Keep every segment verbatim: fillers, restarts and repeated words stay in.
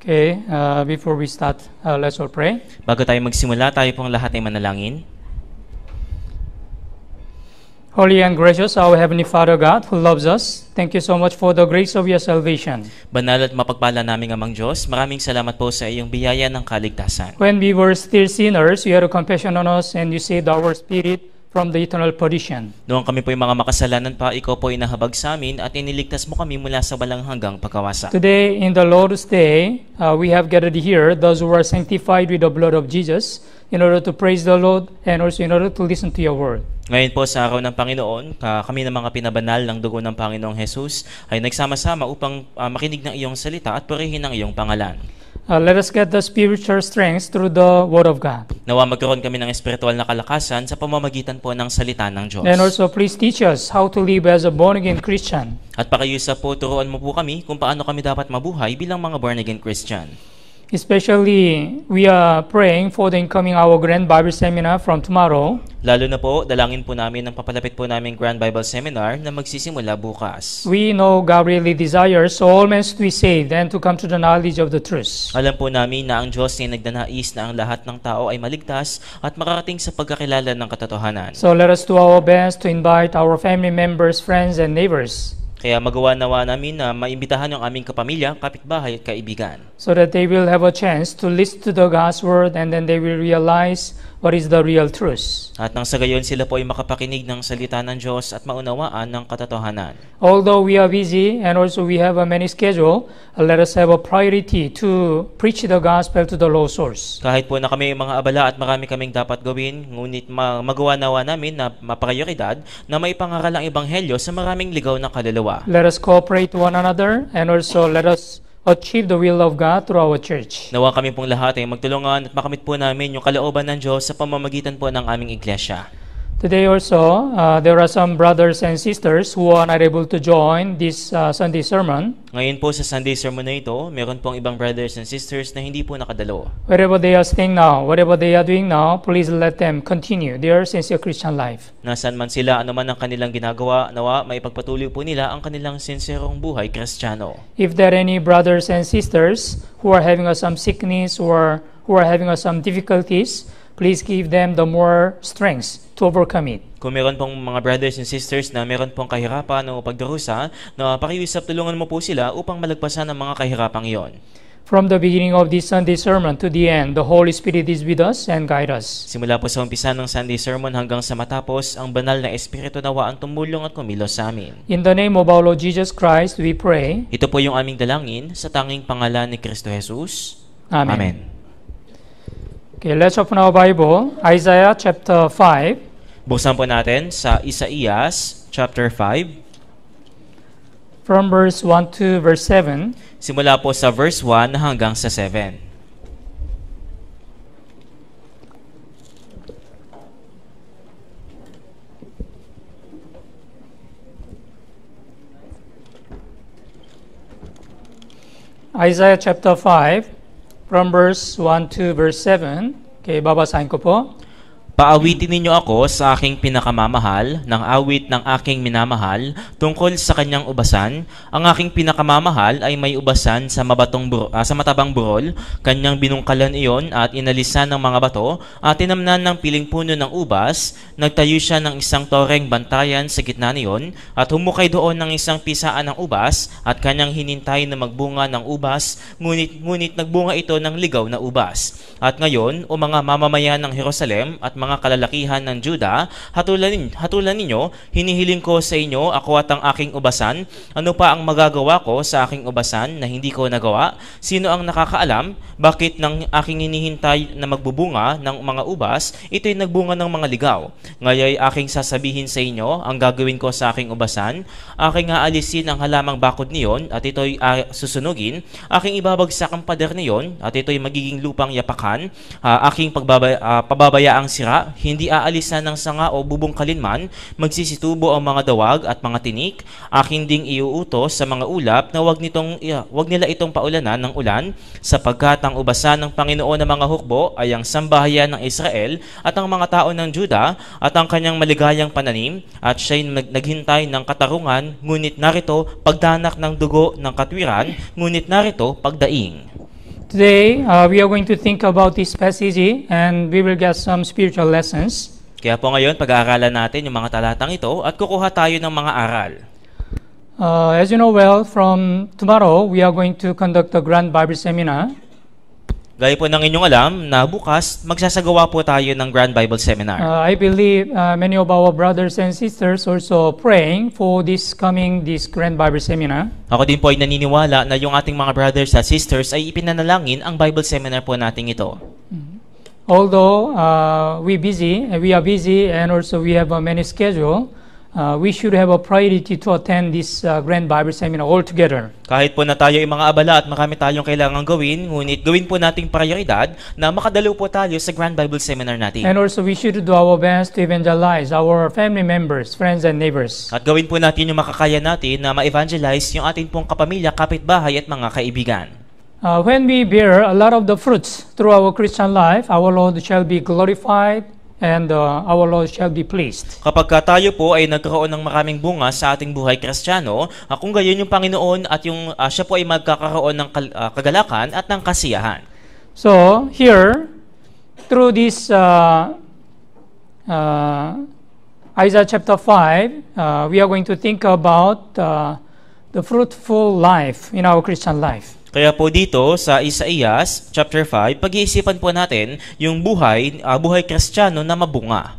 Okay, uh, before we start, uh, let's all pray. Bago tayo magsimula, tayo pong lahat ay manalangin. Holy and gracious, our Heavenly Father God, who loves us, thank you so much for the grace of your salvation. Banal at mapagpala naming Amang Diyos, maraming salamat po sa iyong biyaya ng kaligtasan. When we were still sinners, you had compassion on us and you saved our spirit from the eternal perdition. Noong kami po yung mga makasalanan pa, ikaw po inahabag sa amin at iniligtas mo kami mula sa walang hanggang pagkawasa. Today, in the Lord's Day, uh, we have gathered here those who are sanctified with the blood of Jesus in order to praise the Lord and also in order to listen to your word. Ngayon po sa araw ng Panginoon, kami ng mga pinabanal ng dugo ng Panginoong Jesus ay nagsama-sama upang uh, makinig ng iyong salita at purihin ang iyong pangalan. Uh, let us get the spiritual strength through the Word of God. Nawa magkaroon kami ng espiritual na kalakasan sa pamamagitan po ng salita ng Diyos. And also please teach us how to live as a born-again Christian. At pakiusap po, turuan mo po kami kung paano kami dapat mabuhay bilang mga born-again Christian. Especially, we are praying for the incoming our Grand Bible Seminar from tomorrow. Lalo na po, dalangin po namin ang papalapit po namin Grand Bible Seminar na magsisimula bukas. We know God really desires all men to be saved and to come to the knowledge of the truth. Alam po namin na ang Diyos ay nagdanais na ang lahat ng tao ay maligtas at makarating sa pagkakilala ng katotohanan. So let us do our best to invite our family members, friends, and neighbors. Kaya magawa nawa namin na maimbitahan ang aming kapamilya, kapitbahay at kaibigan. So that they will have a chance to listen to the God's word and then they will realize what is the real truth. At nang sa gayon sila po ay makapakinig ng salita ng Diyos at maunawaan ng katotohanan. Although we are busy and also we have a many schedule, uh, let us have a priority to preach the gospel to the lost souls. Kahit po na kami mga abala at marami kaming dapat gawin, ngunit ma- magawa nawa namin na maprioridad na maipangaral ang ebanghelyo sa maraming ligaw na kaluluwa. Let us cooperate to one another and also let us achieve the will of God through our church. Nawa kami pong lahat ay magtulungan at makamit po namin yung kalooban ng Diyos sa pamamagitan po ng aming iglesia. Today also, uh, there are some brothers and sisters who are not able to join this uh, Sunday sermon. Ngayon po sa Sunday sermon na ito, meron pong ibang brothers and sisters na hindi po nakadalo. Wherever they are staying now, whatever they are doing now, please let them continue their sincere Christian life. Nasaan man sila, ano man ang kanilang ginagawa, nawa maipagpatuloy po nila ang kanilang sinserong buhay Kristiyano. If there are any brothers and sisters who are having uh, some sickness or who are having uh, some difficulties, please give them the more strength to overcome it. Kung meron pong mga brothers and sisters na meron pong kahirapan o pagdurusa, na pakiusap tulungan mo po sila upang malagpasan ang mga kahirapang iyon. From the beginning of this Sunday sermon to the end, the Holy Spirit is with us and guide us. Simula po sa umpisa ng Sunday sermon hanggang sa matapos, ang banal na Espiritu nawa ang tumulong at kumilos sa amin. In the name of our Lord Jesus Christ, we pray. Ito po yung aming dalangin sa tanging pangalan ni Kristo Jesus. Amen. Amen. Okay, let's open our Bible, Isaiah chapter five. Buksan po natin sa Isaías chapter five. From verse one to verse seven. Simula po sa verse one hanggang sa seven. Isaiah chapter five, from verse one to verse seven. Okay, babasahin ko po. Paawitin ninyo ako sa aking pinakamamahal, ng awit ng aking minamahal, tungkol sa kanyang ubasan. Ang aking pinakamamahal ay may ubasan sa mabatong buro, ah, sa matabang burol. Kanyang binungkalan iyon at inalisan ng mga bato, at tinamnan ng piling puno ng ubas. Nagtayo siya ng isang toreng bantayan sa gitna niyon, at humukay doon ng isang pisaan ng ubas, at kanyang hinintay na magbunga ng ubas, ngunit, ngunit nagbunga ito ng ligaw na ubas. At ngayon, o mga mamamayan ng Jerusalem at mga kalalakihan ng Juda, hatulan, hatulan ninyo, hinihiling ko sa inyo, ako at ang aking ubasan. Ano pa ang magagawa ko sa aking ubasan na hindi ko nagawa? Sino ang nakakaalam? Bakit nang aking hinihintay na magbubunga ng mga ubas, ito'y nagbunga ng mga ligaw? Ngayon aking sasabihin sa inyo, ang gagawin ko sa aking ubasan, aking aalisin ang halamang bakod niyon, at ito'y uh, susunugin, aking ibabagsak ang pader niyon, at ito'y magiging lupang yapakan, uh, aking pagbabaya, uh, pababayaang sira, hindi aalisan ng sanga o bubungkalin man, magsisitubo ang mga dawag at mga tinik, aking ding iuutos sa mga ulap na wag, nitong, uh, wag nila itong paulanan ng ulan, sapagkat ang ubasan ng Panginoon ng mga hukbo ay ang sambahayan ng Israel at ang mga tao ng Juda at ang kanyang maligayang pananim, at siya'y naghintay ng katarungan, ngunit narito pagdanak ng dugo ng katwiran, ngunit narito pagdaing. Today, uh, we are going to think about this passage and we will get some spiritual lessons. Kaya po ngayon, pag-aaralan natin yung mga talatang ito at kukuha tayo ng mga aral. Uh, as you know well, from tomorrow, we are going to conduct a Grand Bible Seminar. Gaya po ng inyong alam na bukas, magsasagawa po tayo ng Grand Bible Seminar. Uh, I believe uh, many of our brothers and sisters also praying for this coming, this Grand Bible Seminar. Ako din po ay naniniwala na yung ating mga brothers at sisters ay ipinanalangin ang Bible Seminar po nating ito. Although uh, we busy, we are busy and also we have a many schedule, uh, we should have a priority to attend this uh, Grand Bible Seminar all together. Kahit po na tayo ay mga abala at marami tayong kailangang gawin, ngunit gawin po nating prioridad na makadalo po tayo sa Grand Bible Seminar natin. And also we should do our best to evangelize our family members, friends and neighbors. At gawin po natin yung makakaya natin na ma-evangelize yung ating pong kapamilya, kapitbahay at mga kaibigan. Uh, when we bear a lot of the fruits through our Christian life, our Lord shall be glorified and uh, our Lord shall be pleased. Kapag ka tayo po ay nagkaroon ng maraming bunga sa ating buhay Kristiyano, uh, kung gayon yung Panginoon at yung uh, siya po ay magkakaroon ng kal- uh, kagalakan at ng kasiyahan. So here, through this uh, uh, Isaiah chapter five, uh, we are going to think about uh, the fruitful life in our Christian life. Kaya po dito sa Isaías chapter five, pag-iisipan po natin yung buhay, uh, buhay Kristiyano na mabunga.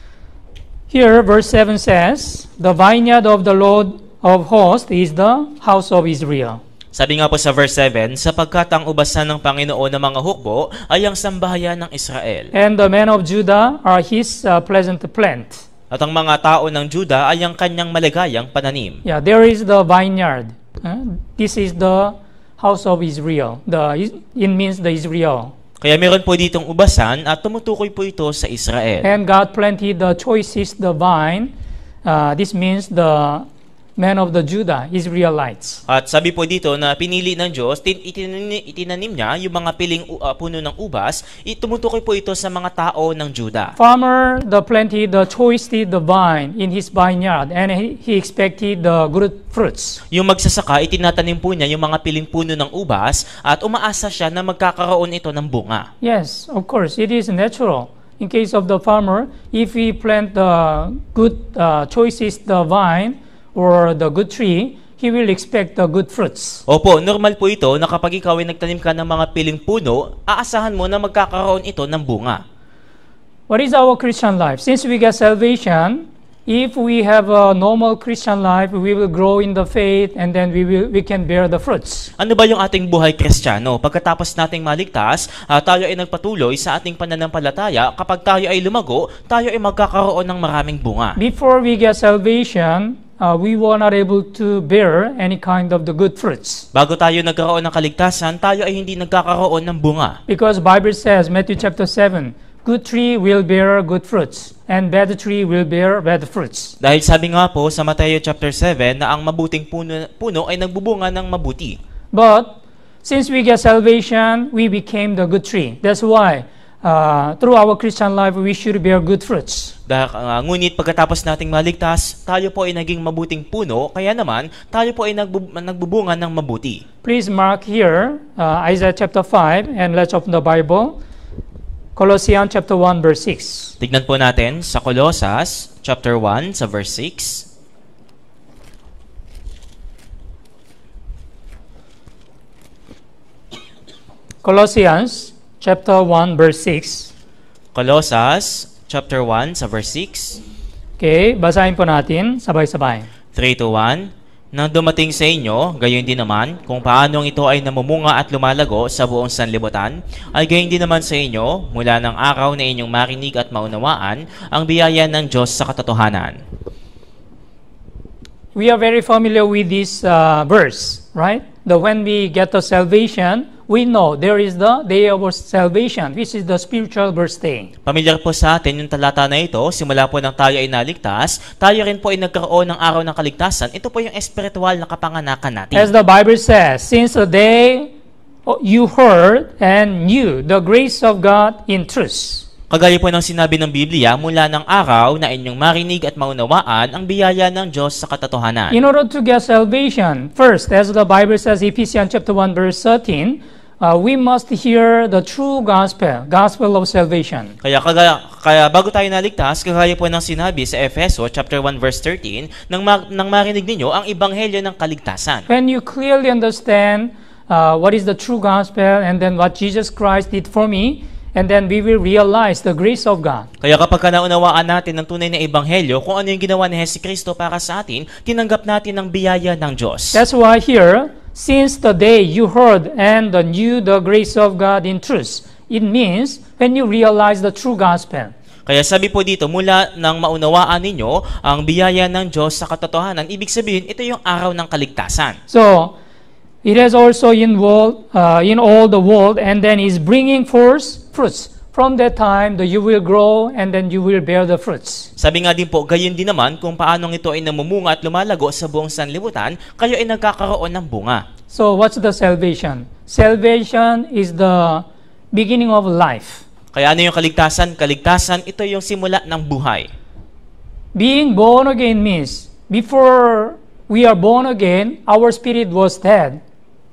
Here, verse seven says, "The vineyard of the Lord of hosts is the house of Israel." Sabi nga po sa verse seven, sapagkat ang ubasan ng Panginoon ng mga hukbo ay ang sambahayan ng Israel. And the men of Judah are his uh, pleasant plant. At ang mga tao ng Juda ay ang kanyang maligayang pananim. Yeah, there is the vineyard. Uh, this is the house of Israel. The it means the Israel. Kaya meron po ditong ubasan at tumutukoy po ito sa Israel. And God planted the choicest the vine. Uh, this means the men of the Judah, Israelites. At sabi po dito na pinili ng Diyos, tin- itinanim, itinanim niya yung mga piling uh, puno ng ubas, itumutukoy po ito sa mga tao ng Juda. Farmer the planted the choicest the vine in his vineyard, and he, he expected the good fruits. Yung magsasaka, itinatanim po niya yung mga piling puno ng ubas at umaasa siya na magkakaroon ito ng bunga. Yes, of course, it is natural. In case of the farmer, if he plant the good uh, choicest the vine or the good tree, he will expect the good fruits. Opo, normal po ito na kapag ikaw ay nagtanim ka ng mga piling puno, aasahan mo na magkakaroon ito ng bunga. What is our Christian life? Since we get salvation, if we have a normal Christian life, we will grow in the faith and then we will we can bear the fruits. Ano ba yung ating buhay Kristiyano? Pagkatapos nating maligtas, uh, tayo ay nagpatuloy sa ating pananampalataya. Kapag tayo ay lumago, tayo ay magkakaroon ng maraming bunga. Before we get salvation, uh, we were not able to bear any kind of the good fruits. Bago tayo nagkaroon ng kaligtasan, tayo ay hindi nagkakaroon ng bunga. Because Bible says, Matthew chapter seven, good tree will bear good fruits, and bad tree will bear bad fruits. Dahil sabi nga po sa Mateo chapter seven na ang mabuting puno, puno ay nagbubunga ng mabuti. But since we get salvation, we became the good tree. That's why uh, through our Christian life, we should bear good fruits. Dahil, uh, ngunit pagkatapos nating maligtas, tayo po ay naging mabuting puno, kaya naman tayo po ay nagbu- nagbubunga ng mabuti. Please mark here uh, Isaiah chapter five, and let's open the Bible. Colossians chapter one, verse six. Tignan po natin sa Colosas chapter one sa verse six. Colossians chapter one, verse six. Colosas chapter one sa verse six. Okay, basahin po natin sabay-sabay. three to one. Nang dumating sa inyo, gayon din naman, kung paanong ito ay namumunga at lumalago sa buong sanlibutan, ay gayon din naman sa inyo, mula ng araw na inyong marinig at maunawaan, ang biyaya ng Diyos sa katotohanan. We are very familiar with this uh, verse, right? That when we get the salvation, we know there is the day of our salvation, which is the spiritual birthday. Pamilyar po sa atin yung talata na ito, simula po nang tayo ay naligtas, tayo rin po ay nagkaroon ng araw ng kaligtasan. Ito po yung espiritual na kapanganakan natin. As the Bible says, since the day you heard and knew the grace of God in truth. Kagaya po ng sinabi ng Biblia, mula ng araw na inyong marinig at maunawaan ang biyaya ng Diyos sa katotohanan. In order to get salvation, first, as the Bible says, Ephesians chapter one, verse thirteen, uh, we must hear the true gospel, gospel of salvation. Kaya, kaya, kaya bago tayo naligtas, kagaya po ng sinabi sa Efeso chapter one verse thirteen, nang, ma- nang marinig ninyo ang ebanghelyo ng kaligtasan. When you clearly understand uh, what is the true gospel and then what Jesus Christ did for me, and then we will realize the grace of God. Kaya kapag ka naunawaan natin ng tunay na ebanghelyo, kung ano yung ginawa ni Jesucristo para sa atin, tinanggap natin ang biyaya ng Diyos. That's why here, since the day you heard and knew the grace of God in truth, it means when you realize the true gospel. Kaya sabi po dito, mula nang maunawaan ninyo ang biyaya ng Diyos sa katotohanan, ibig sabihin, ito yung araw ng kaligtasan. So, it has also involved uh, in all the world, and then is bringing forth fruits. From that time, the, you will grow, and then you will bear the fruits. Sabi nga din po, gayon din naman kung paanong ito ay namumunga at lumalago sa buong sanlibutan, kayo ay nagkakaroon ng bunga. So, what's the salvation? Salvation is the beginning of life. Kaya ano yung kaligtasan? Kaligtasan, ito yung simula ng buhay. Being born again means, before we are born again, our spirit was dead.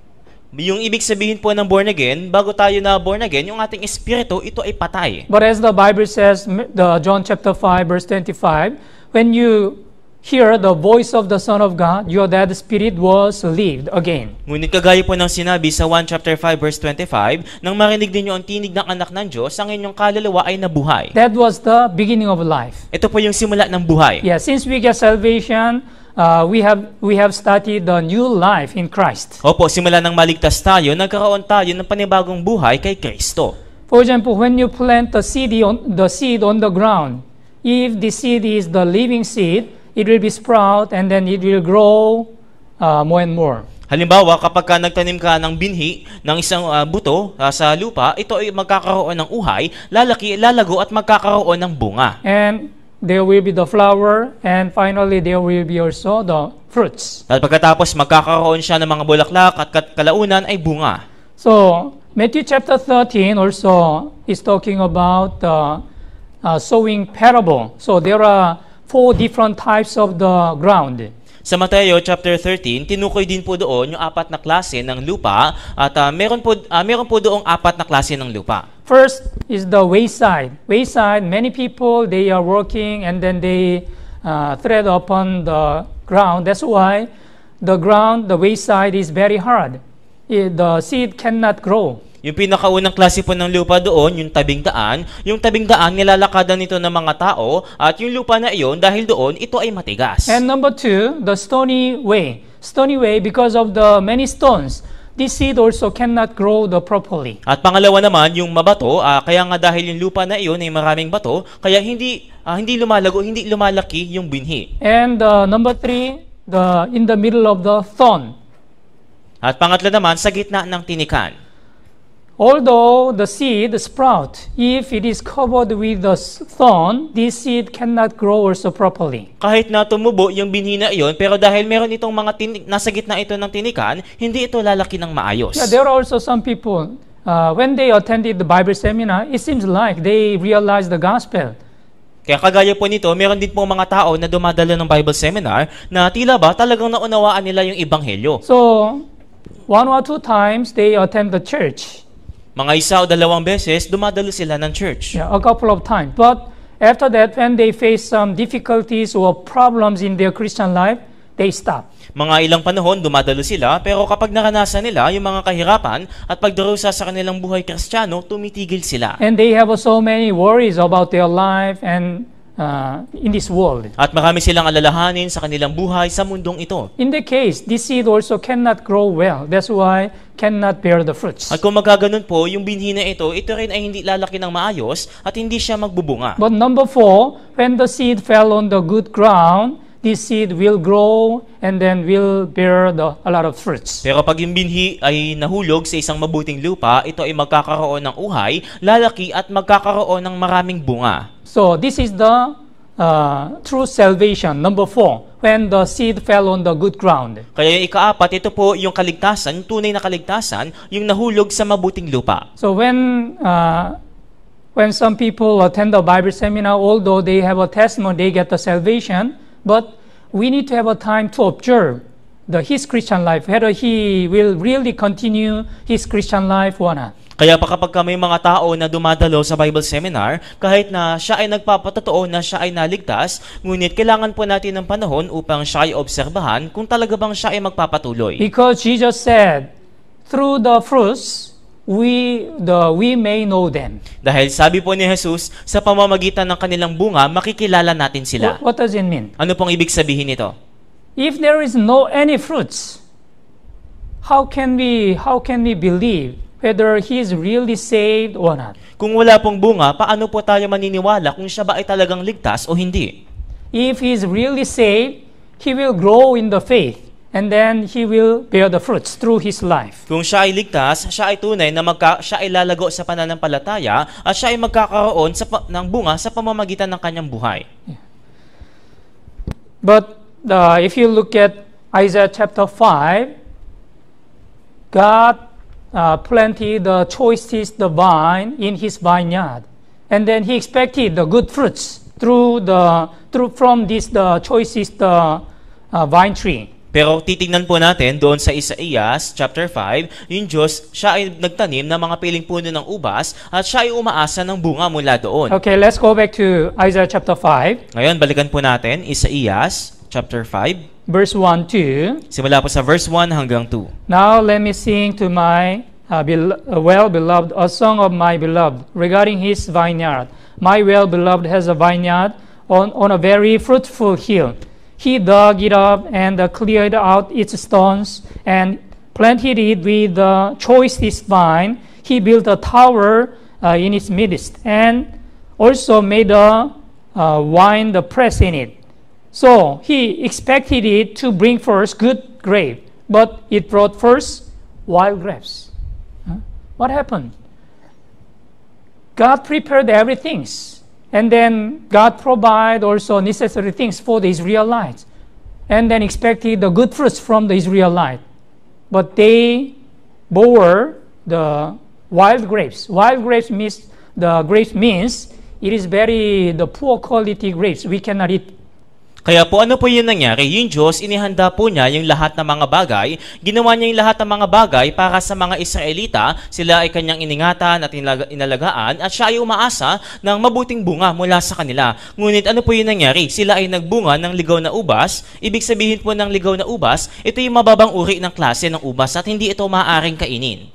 Yung ibig sabihin po ng born again, bago tayo na born again, yung ating espiritu, ito ay patay. But as the Bible says, the John chapter five, verse twenty-five, when you hear the voice of the Son of God, your dead spirit was lived again. Ngunit kagaya po ng sinabi sa one chapter five, verse twenty-five, nang marinig ninyo ang tinig ng anak ng Diyos, ang inyong kaluluwa ay nabuhay. That was the beginning of life. Ito po yung simula ng buhay. Yeah, since we get salvation, uh, we have we have started the new life in Christ. Opo, simula ng maligtas tayo, nagkaroon tayo ng panibagong buhay kay Kristo. For example, when you plant the seed on the seed on the ground, if the seed is the living seed, it will be sprout and then it will grow uh, more and more. Halimbawa, kapag ka nagtanim ka ng binhi ng isang uh, buto uh, sa lupa, ito ay magkakaroon ng uhay, lalaki, lalago at magkakaroon ng bunga. And there will be the flower, and finally there will be also the fruits. At pagkatapos magkakaroon siya ng mga bulaklak at kalaunan ay bunga. So, Matthew chapter thirteen also is talking about uh, uh, sowing parable. So there are four different types of the ground. Sa Mateo chapter thirteen, tinukoy din po doon yung apat na klase ng lupa at uh, meron po uh, meron po doong apat na klase ng lupa. First is the wayside. Wayside, many people they are working and then they uh, tread upon the ground. That's why the ground, the wayside is very hard. It, the seed cannot grow. Yung pinakaunang klase po ng lupa doon, yung tabing daan, yung tabing daan nilalakadan nito ng mga tao at yung lupa na iyon dahil doon ito ay matigas. And number two, the stony way. Stony way because of the many stones. This seed also cannot grow the properly. At pangalawa naman, yung mabato, uh, kaya nga dahil yung lupa na iyon ay maraming bato, kaya hindi uh, hindi lumalago, hindi lumalaki yung binhi. And uh, number three, the in the middle of the thorn. At pangatlo naman, sa gitna ng tinikan. Although the seed sprout, if it is covered with the thorn, this seed cannot grow also properly. Kahit na tumubo yung binhi na iyon, pero dahil meron itong mga tinik, nasa gitna ito ng tinikan, hindi ito lalaki ng maayos. Yeah, there are also some people, uh, when they attended the Bible seminar, it seems like they realized the gospel. Kaya kagaya po nito, meron din po mga tao na dumadalo ng Bible seminar na tila ba talagang naunawaan nila yung ebanghelyo. So, one or two times they attend the church. Mga isa o dalawang beses, dumadalo sila ng church. Yeah, a couple of times. But after that, when they face some difficulties or problems in their Christian life, they stop. Mga ilang panahon, dumadalo sila, pero kapag naranasan nila yung mga kahirapan at pagdarusa sa kanilang buhay Kristiyano, tumitigil sila. And they have so many worries about their life and uh, in this world. At marami silang alalahanin sa kanilang buhay sa mundong ito. In the case, this seed also cannot grow well. That's why cannot bear the fruits. At kung magkaganon po, yung binhi na ito, ito rin ay hindi lalaki ng maayos at hindi siya magbubunga. But number four, when the seed fell on the good ground, this seed will grow and then will bear the, a lot of fruits. Pero pag yung binhi ay nahulog sa isang mabuting lupa, ito ay magkakaroon ng uhay, lalaki at magkakaroon ng maraming bunga. So this is the uh, true salvation. Number four, when the seed fell on the good ground. Kaya yung ikaapat, ito po yung kaligtasan, tunay na kaligtasan, yung nahulog sa mabuting lupa. So when uh, when some people attend the Bible seminar, although they have a testimony, they get the salvation, but we need to have a time to observe the his Christian life, whether he will really continue his Christian life or not. Kaya pa kapag ka may mga tao na dumadalo sa Bible seminar, kahit na siya ay nagpapatotoo na siya ay naligtas, ngunit kailangan po natin ng panahon upang siya ay obserbahan kung talaga bang siya ay magpapatuloy. Because Jesus said, through the fruits, we the we may know them. Dahil sabi po ni Jesus, sa pamamagitan ng kanilang bunga, makikilala natin sila. What, what does it mean? Ano pong ibig sabihin nito? If there is no any fruits, how can we how can we believe whether he is really saved or not? Kung wala pong bunga, paano po tayo maniniwala kung siya ba ay talagang ligtas o hindi? If he is really saved, he will grow in the faith, and then he will bear the fruits through his life. Kung siya ay ligtas, siya ay tunay na magka, siya ay lalago sa pananampalataya at siya ay magkakaroon sa, ng bunga sa pamamagitan ng kanyang buhay. But uh, if you look at Isaiah chapter five, God Uh, planted the choicest the vine in his vineyard, and then he expected the good fruits through the through from this the choicest uh, uh, vine tree. Pero titingnan po natin doon sa Isaías chapter five, yung Diyos, siya ay nagtanim ng mga piling puno ng ubas at siya ay umaasa ng bunga mula doon. Okay, let's go back to Isaiah chapter five. Ngayon, balikan po natin Isaías chapter five. Verse one, two. Simula po sa verse one hanggang two. Now let me sing to my uh, bel- uh, well-beloved a song of my beloved regarding his vineyard. My well-beloved has a vineyard on, on a very fruitful hill. He dug it up and uh, cleared out its stones and planted it with the choicest vine. He built a tower uh, in its midst and also made a uh, wine the press in it. So he expected it to bring forth good grape, but it brought first wild grapes. Huh? What happened? God prepared everything, and then God provided also necessary things for the Israelites, and then expected the good fruits from the Israelites. But they bore the wild grapes. Wild grapes means the grapes means it is very the poor quality grapes. We cannot eat. Kaya po ano po yun nangyari? Yung Diyos, inihanda po niya yung lahat ng mga bagay. Ginawa niya yung lahat ng mga bagay para sa mga Israelita. Sila ay kanyang iningatan at inalagaan at siya ay umaasa ng mabuting bunga mula sa kanila. Ngunit ano po yun nangyari? Sila ay nagbunga ng ligaw na ubas. Ibig sabihin po ng ligaw na ubas, ito yung mababang uri ng klase ng ubas at hindi ito maaaring kainin.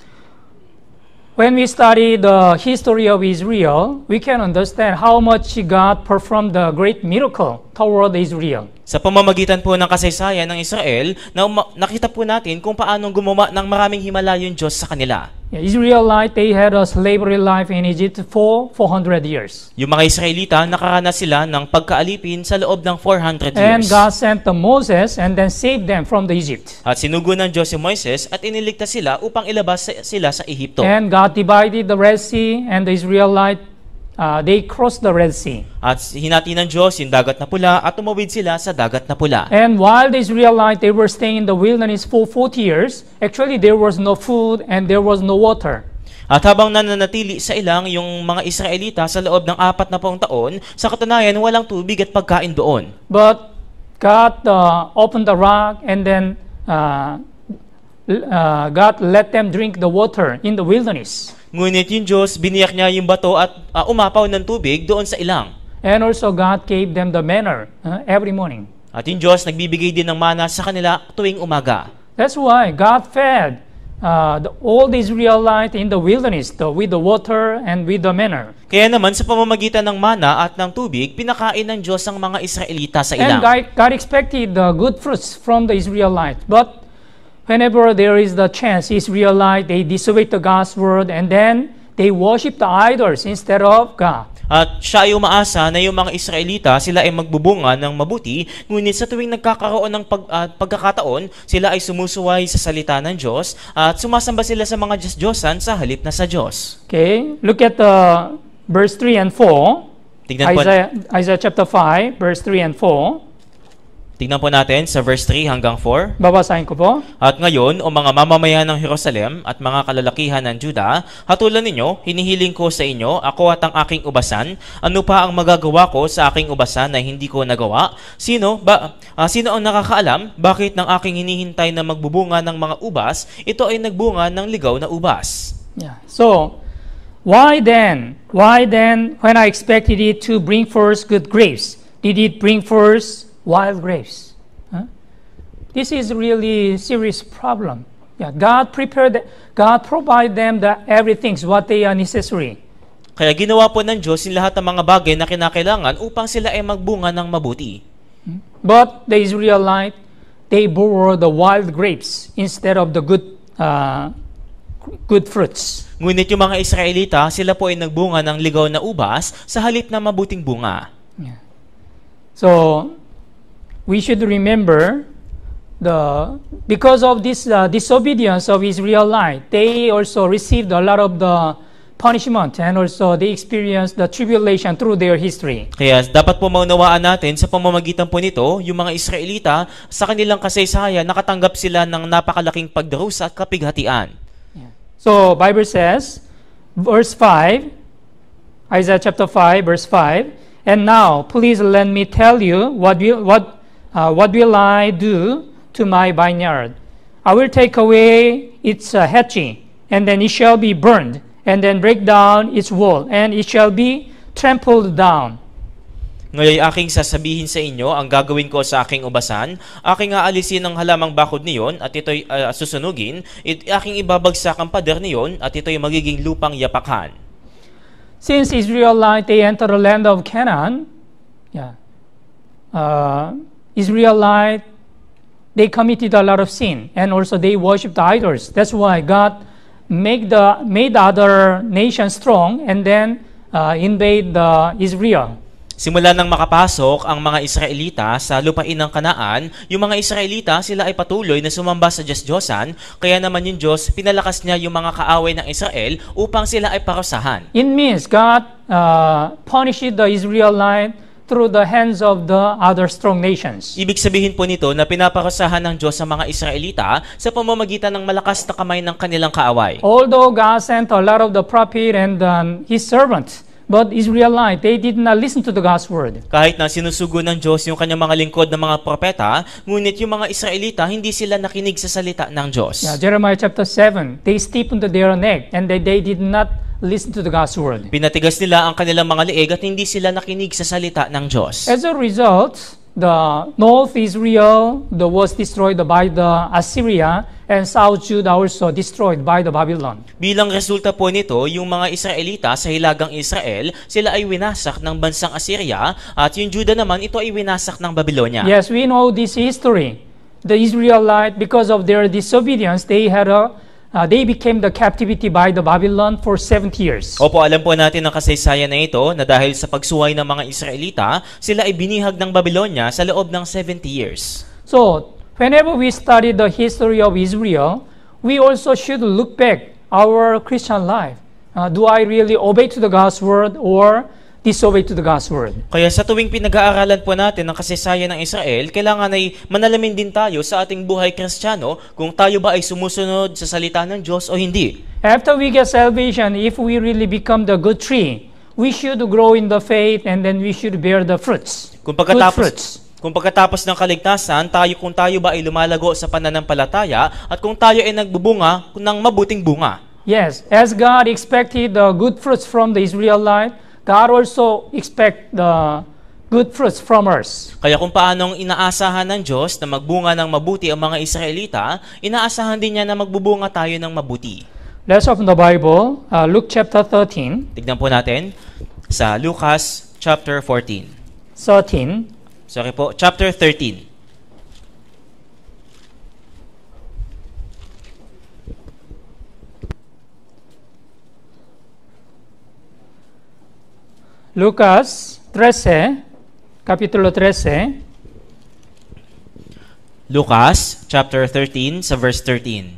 When we study the history of Israel, we can understand how much God performed the great miracle toward Israel. Sa pamamagitan po ng kasaysayan ng Israel, na nakita po natin kung paano gumawa ng maraming himala yung Diyos sa kanila. Israelite, they had a slavery life in Egypt for four hundred years. Yung mga Israelita, nakaranas sila ng pagkaalipin sa loob ng four hundred And years. God sent the Moses and then saved them from the Egypt. At sinugo ng Diyos si Moises at iniligtas sila upang ilabas sila sa Ehipto. And God divided the Red Sea, and the Israelite, uh, they crossed the Red Sea. At hinati ng Diyos yung dagat na pula at tumawid sila sa dagat na pula. And while the Israelites, they were staying in the wilderness for forty years, actually there was no food and there was no water. At habang nananatili sa ilang yung mga Israelita sa loob ng apat na pong taon, sa katunayan walang tubig at pagkain doon. But God uh, opened the rock, and then uh, uh, God let them drink the water in the wilderness. Ngunit yung Diyos, biniyak niya yung bato at uh, umapaw ng tubig doon sa ilang. And also God gave them the manna uh, every morning. At yung Diyos, nagbibigay din ng mana sa kanila tuwing umaga. That's why God fed uh, the, all the Israelites in the wilderness the, with the water and with the manna. Kaya naman sa pamamagitan ng mana at ng tubig, pinakain ng Diyos ang mga Israelita sa And ilang. God, God expected the good fruits from the Israelites. But whenever there is the chance, Israelites, they disobey the God's word, and then they worship the idols instead of God. At siya ay umaasa na yung mga Israelita, sila ay magbubunga ng mabuti, ngunit sa tuwing nagkakaroon ng pag, uh, pagkakataon, sila ay sumusuway sa salita ng Diyos at sumasamba sila sa mga Diyos-Diyosan sa halip na sa Diyos. Okay, look at the verse three and four. Tignan po, Isaiah, Isaiah chapter five, verse three and four. Tingnan po natin sa verse three hanggang four. Babasahin ko po. At ngayon, o mga mamamayan ng Jerusalem at mga kalalakihan ng Juda, hatulan ninyo, hinihiling ko sa inyo, ako at ang aking ubasan, ano pa ang magagawa ko sa aking ubasan na hindi ko nagawa? Sino, ba, uh, sino ang nakakaalam bakit ng aking hinihintay na magbubunga ng mga ubas, ito ay nagbunga ng ligaw na ubas? Yeah. So, why then, why then, when I expected it to bring forth good grapes, did it bring forth wild grapes? Huh? This is really serious problem. Yeah, God prepared, God provide them the everything what they are necessary. Kaya ginawa po ng Diyos yung lahat ng mga bagay na kinakailangan upang sila ay magbunga ng mabuti. But the Israelite, they bore the wild grapes instead of the good, uh, good fruits. Ngunit yung mga Israelita, sila po ay nagbunga ng ligaw na ubas sa halip na mabuting bunga. Yeah. So, we should remember the because of this uh, disobedience of Israelite, they also received a lot of the punishment and also they experienced the tribulation through their history. Kaya dapat po maunawaan natin sa pamamagitan po nito, yung mga Israelita sa kanilang kasaysayan nakatanggap sila ng napakalaking pagdarusa at kapighatian. Yeah. So Bible says, verse five, Isaiah chapter five, verse five, and now please let me tell you what will what Uh, what will I do to my vineyard? I will take away its uh, hatching, and then it shall be burned, and then break down its wall, and it shall be trampled down. Ngayon aking sasabihin sa inyo ang gagawin ko sa aking ubasan, aking aalisin ang halamang bakod niyon at ito'y uh, susunugin, it, aking ibabagsak ang pader niyon at ito'y magiging lupang yapakhan. Since Israelite they entered the land of Canaan, yeah, uh, Israelite, they committed a lot of sin, and also they worshipped idols. That's why God make the, made the other nations strong and then uh, invade the Israel. Simula nang makapasok ang mga Israelita sa lupain ng Kanaan, yung mga Israelita sila ay patuloy na sumamba sa Diyos-Diyosan, kaya naman yung Diyos pinalakas niya yung mga kaaway ng Israel upang sila ay parusahan. It means God uh, punished the Israelite through the hands of the other strong nations. Ibig sabihin po nito na pinaparusahan ng Diyos sa mga Israelita sa pamamagitan ng malakas na kamay ng kanilang kaaway. Although God sent a lot of the prophet and um, His servants, but Israelite, they did not listen to the God's word. Kahit na sinusugo ng Diyos yung kanyang mga lingkod ng mga propeta, ngunit yung mga Israelita, hindi sila nakinig sa salita ng Diyos. Yeah, Jeremiah chapter seven, they stiffened their neck and they, they did not listen to the God's word. Pinatigas nila ang kanilang mga liig at hindi sila nakinig sa salita ng Diyos. As a result, the North Israel the was destroyed by the Assyria and South Judah also destroyed by the Babylon. Bilang resulta po nito, yung mga Israelita sa hilagang Israel, sila ay winasak ng bansang Assyria at yung Judah naman ito ay winasak ng Babylonia. Yes, we know this history. The Israelite, because of their disobedience, they had a Uh, they became the captivity by the Babylon for seventy years. Opo, alam po natin ang kasaysayan na ito na dahil sa pagsuway ng mga Israelita, sila ay binihag ng Babylonia sa loob ng seventy years. So, whenever we study the history of Israel, we also should look back our Christian life. Uh, do I really obey to the God's word or disobey to the God's word? Kaya sa tuwing pinag-aaralan po natin ang kasaysayan ng Israel, kailangan ay manalamin din tayo sa ating buhay Kristiyano kung tayo ba ay sumusunod sa salita ng Diyos o hindi. After we get salvation, if we really become the good tree, we should grow in the faith and then we should bear the fruits. Kung pagkatapos Kung pagkatapos ng kaligtasan, tayo kung tayo ba ay lumalago sa pananampalataya at kung tayo ay nagbubunga ng mabuting bunga. Yes, as God expected the good fruits from the Israelite, God also expect the good fruits from us. Kaya kung paanong inaasahan ng Diyos na magbunga ng mabuti ang mga Israelita, inaasahan din niya na magbubunga tayo ng mabuti. Let's open the Bible, uh, Luke chapter thirteen. Tignan po natin sa Lucas chapter fourteen. thirteen. Sorry po, chapter thirteen. Lucas thirteen, kapitulo thirteen. Lucas chapter thirteen sa verse thirteen.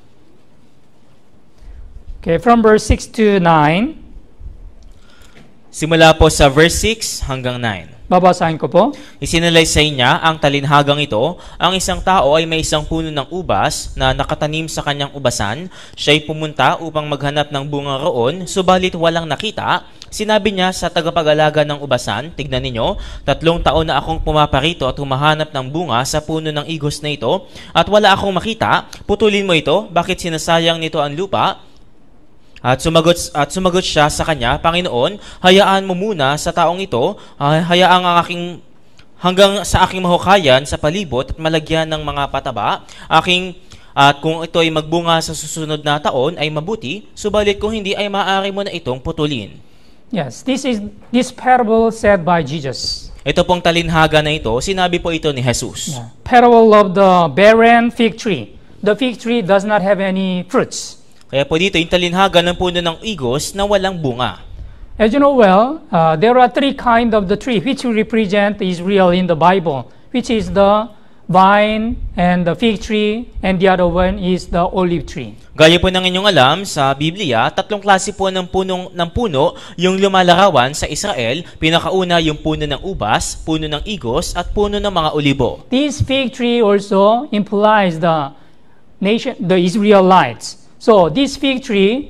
Okay, from verse six to nine. Simula po sa verse six hanggang nine. Babasahin ko po. Isinalaysay niya ang talinhagang ito, ang isang tao ay may isang puno ng ubas na nakatanim sa kanyang ubasan. Siya'y pumunta upang maghanap ng bunga roon, subalit walang nakita. Sinabi niya sa tagapag-alaga ng ubasan, tignan ninyo, tatlong taon na akong pumaparito at humahanap ng bunga sa puno ng igos na ito, at wala akong makita. Putulin mo ito, bakit sinasayang nito ang lupa? At sumagot, at sumagot siya sa kanya, Panginoon, hayaan mo muna sa taong ito, uh, hayaan ang aking, hanggang sa aking mahukayan sa palibot at malagyan ng mga pataba, aking, at kung ito ay magbunga sa susunod na taon ay mabuti, subalit kung hindi ay maaari mo na itong putulin. Yes, this is this parable said by Jesus. Ito pong talinhaga na ito, sinabi po ito ni Jesus. Yeah. Parable of the barren fig tree. The fig tree does not have any fruits. Kaya po dito, yung talinhaga ng puno ng igos na walang bunga. As you know well, uh, there are three kinds of the tree which represent Israel in the Bible, which is the vine and the fig tree, and the other one is the olive tree. Gaya po ng inyong alam, sa Biblia, tatlong klase po ng, punong, ng puno yung lumalarawan sa Israel. Pinakauna yung puno ng ubas, puno ng igos, at puno ng mga olibo. This fig tree also implies the nation, the Israelites. So this fig tree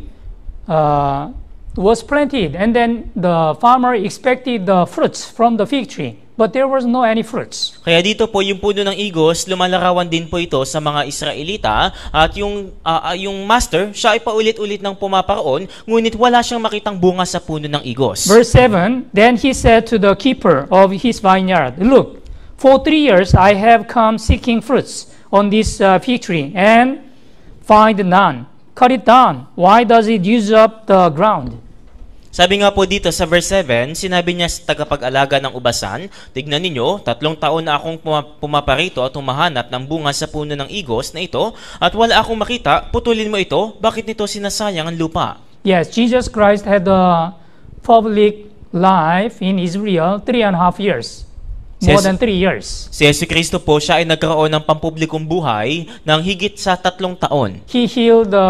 uh, was planted, and then the farmer expected the fruits from the fig tree, but there was no any fruits. Kaya dito po yung puno ng igos, lumalarawan din po ito sa mga Israelita, at yung uh, yung master, siya ay paulit-ulit ng pumaparoon, ngunit wala siyang makitang bunga sa puno ng igos. Verse seven, then he said to the keeper of his vineyard, look, for three years I have come seeking fruits on this uh, fig tree, and find none. Cut it down. Why does it use up the ground? Sabi nga po dito sa verse seven, sinabi niya sa tagapag-alaga ng ubasan, tignan ninyo, tatlong taon na akong pumaparito at humahanap ng bunga sa puno ng igos na ito, at wala akong makita, putulin mo ito, bakit nito sinasayang ang lupa? Yes, Jesus Christ had a public life in Israel three and a half years. More than three years. Si Yesu Cristo po, siya ay nagkaroon ng pampublikong buhay ng higit sa tatlong taon. He healed the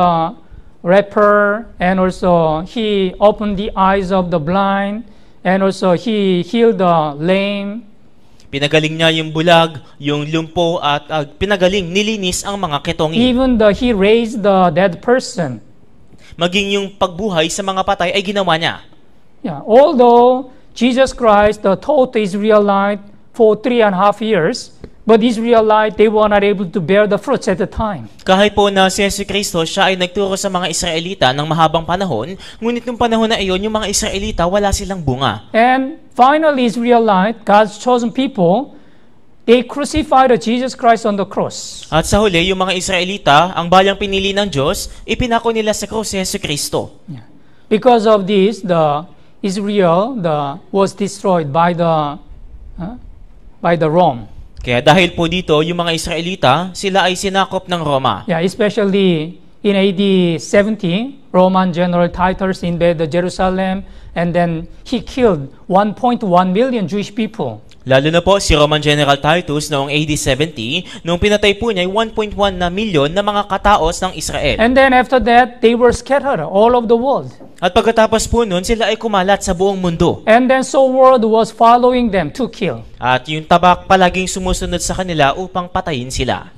leper, and also he opened the eyes of the blind, and also he healed the lame. Pinagaling niya yung bulag, yung lumpo, at uh, pinagaling, nilinis ang mga ketongi. Even the, he raised the dead person. Maging yung pagbuhay sa mga patay ay ginawa niya. Yeah, although Jesus Christ uh, taught the Israelite for three and a half years, but Israelite, they were not able to bear the fruits at the time. Kahit po na si Yesu Cristo, siya ay nagturo sa mga Israelita ng mahabang panahon, ngunit nung panahon na iyon, yung mga Israelita, wala silang bunga. And finally, Israelite, God's chosen people, they crucified Jesus Christ on the cross. At sa huli, yung mga Israelita, ang bayang pinili ng Diyos, ipinako nila sa krus si Yesu Cristo. Yeah. Because of this, the Israel the, was destroyed by the uh, by the Rome. Kaya dahil po dito, yung mga Israelita, sila ay sinakop ng Roma. Yeah, especially in A D seventy, Roman General Titus invaded Jerusalem, and then he killed one point one million Jewish people. Lalo na po si Roman General Titus noong A D seventy, nung pinatay po niya ay one point one na milyon na mga kataos ng Israel. And then after that, they were scattered all over the world. At pagkatapos po nun, sila ay kumalat sa buong mundo. And then so world was following them to kill. At yung tabak palaging sumusunod sa kanila upang patayin sila.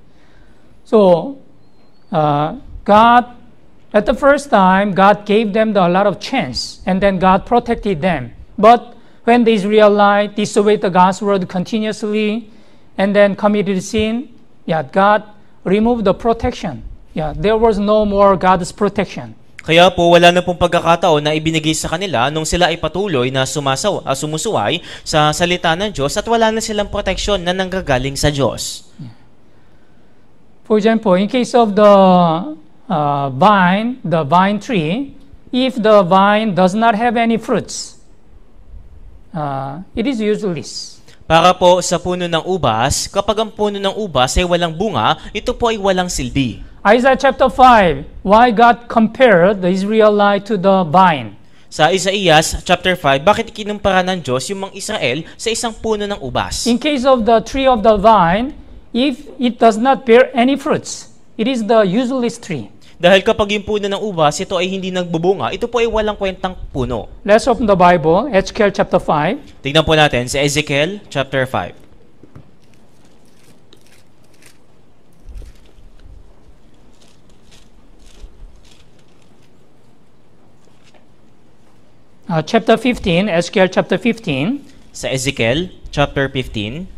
So, uh, God, at the first time, God gave them the, a lot of chance, and then God protected them. But when the Israelites disobeyed the God's word continuously, and then committed sin, yeah, God removed the protection. Yeah, there was no more God's protection. Kaya po wala na pong pagkakataon na ibinigay sa kanila nung sila ay patuloy na sumasaw, uh, sumusuway sa salita ng Diyos at wala na silang proteksyon na nanggagaling sa Diyos. For example, in case of the uh, vine, the vine tree, if the vine does not have any fruits, uh, it is useless. Para po sa puno ng ubas, kapag ang puno ng ubas ay walang bunga, ito po ay walang silbi. Isaiah chapter five, why God compared the Israelite to the vine? Sa Isaías chapter five, bakit kinumpara ng Diyos yung mga Israel sa isang puno ng ubas? In case of the tree of the vine, if it does not bear any fruits, it is the useless tree. Dahil kapag yung puno ng ubas, ito ay hindi nagbubunga, ito po ay walang kwentang puno. Let's open the Bible, Ezekiel chapter five. Tignan po natin sa Ezekiel chapter five. Uh, chapter fifteen, Ezekiel chapter fifteen. Sa Ezekiel chapter fifteen.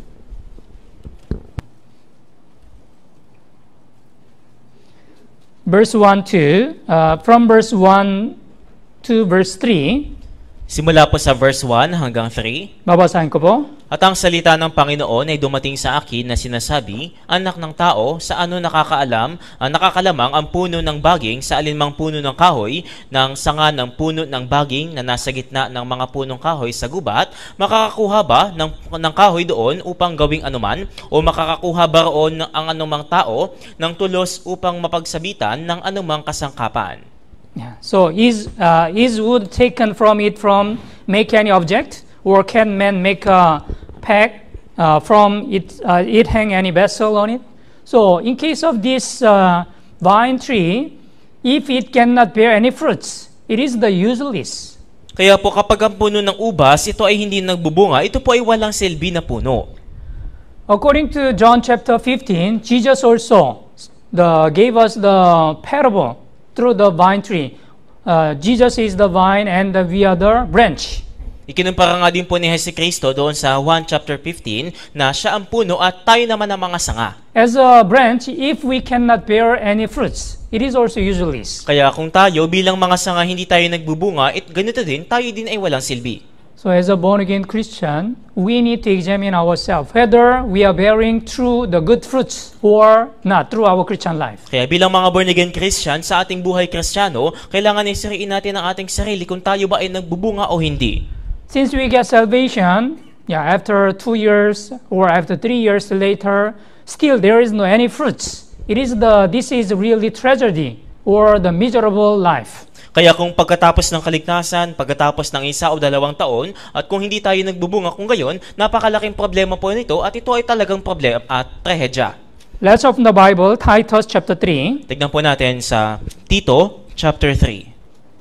Verse one to, uh, from verse one to verse three, Simula po sa verse one hanggang three. babasahin ko po. At ang salita ng Panginoon ay dumating sa akin na sinasabi, Anak ng tao, sa ano nakakaalam, ah, nakakalamang ang puno ng baging sa alinmang puno ng kahoy, ng sanga ng puno ng baging na nasa gitna ng mga punong kahoy sa gubat, makakakuha ba ng, ng kahoy doon upang gawing anuman, o makakakuha ba roon ang anumang tao ng tulos upang mapagsabitan ng anumang kasangkapan? Yeah. So is uh, is wood taken from it from make any object, or can man make a peg uh, from it? Uh, it hang any vessel on it? So in case of this uh, vine tree, if it cannot bear any fruits, it is the useless. Kaya po kapag ang puno ng ubas, ito ay hindi nagbubunga, ito po ay walang silbi na puno. According to John chapter fifteen, Jesus also the, gave us the parable through the vine tree. Uh, Jesus is the vine and we are the branch. Ikinumpara nga din po ni Jesucristo doon sa Juan chapter fifteen na siya ang puno at tayo naman ang mga sanga. As a branch, if we cannot bear any fruits, it is also useless. Kaya kung tayo bilang mga sanga hindi tayo nagbubunga, it ganito din, tayo din ay walang silbi. So as a born-again Christian, we need to examine ourselves whether we are bearing true the good fruits or not through our Christian life. Kaya bilang mga born-again Christian sa ating buhay Kristiyano, kailangan isuriin natin ang ating sarili kung tayo ba ay nagbubunga o hindi. Since we get salvation, yeah, after two years or after three years later, still there is no any fruits. It is the this is really tragedy or the miserable life. Kaya kung pagkatapos ng kaligtasan, pagkatapos ng isa o dalawang taon, at kung hindi tayo nagbubunga kung gayon, napakalaking problema po nito at ito ay talagang problema at trahedya. Let's open the Bible, Titus chapter three. Tignan po natin sa Tito chapter three.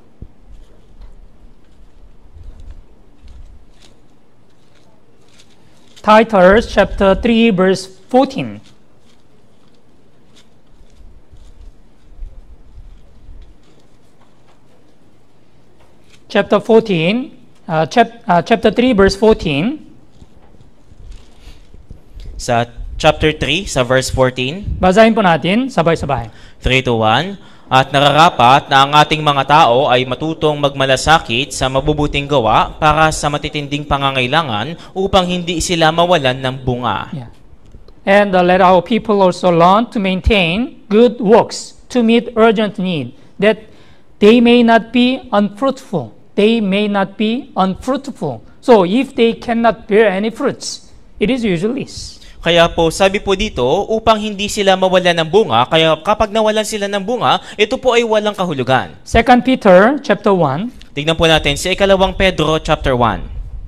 Titus chapter three verse fourteen. Chapter fourteen, uh, chap, uh, chapter three verse fourteen. Sa chapter three, sa verse fourteen. Basahin po natin sabay-sabay. three to one. At nararapat na ang ating mga tao ay matutong magmalasakit sa mabubuting gawa para sa matitinding pangangailangan upang hindi sila mawalan ng bunga. Yeah. And uh, let our people also learn to maintain good works to meet urgent need, that they may not be unfruitful. They may not be unfruitful. So if they cannot bear any fruits, it is useless. Kaya po, sabi po dito, upang hindi sila mawalan ng bunga, kaya kapag nawalan sila ng bunga, ito po ay walang kahulugan. Second Peter chapter one. Tignan po natin sa ikalawang Pedro chapter one.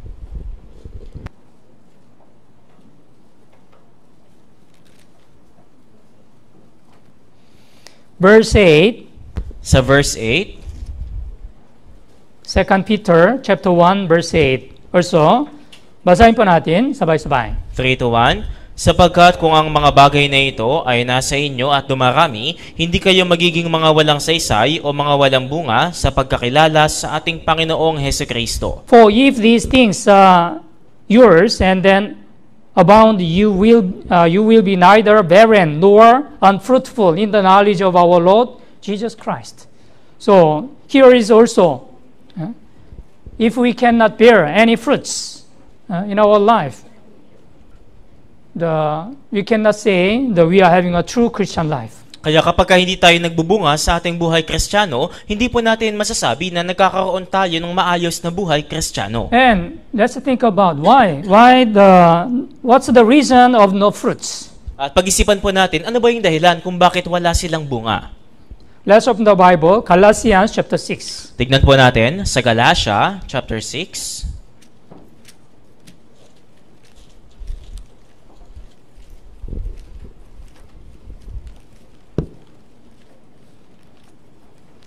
Verse eight. Sa verse eight. Second Peter chapter one verse eight. Also, basahin po natin sabay-sabay. three to one. Sapagkat kung ang mga bagay na ito ay nasa inyo at dumarami, hindi kayo magiging mga walang saysay o mga walang bunga sa pagkakilala sa ating Panginoong Hesukristo. For if these things are yours and then abound, you will uh, you will be neither barren nor unfruitful in the knowledge of our Lord Jesus Christ. So here is also, uh, if we cannot bear any fruits uh, in our life, the we cannot say that we are having a true Christian life. Kaya kapag hindi tayo nagbubunga sa ating buhay Kristiyano, hindi po natin masasabi na nagkakaroon tayo ng maayos na buhay Kristiyano. And let's think about why. Why the what's the reason of no fruits? At pag-isipan po natin, ano ba yung dahilan kung bakit wala silang bunga? Let's open the Bible, Galatians chapter six. Tignan po natin sa Galatia chapter six.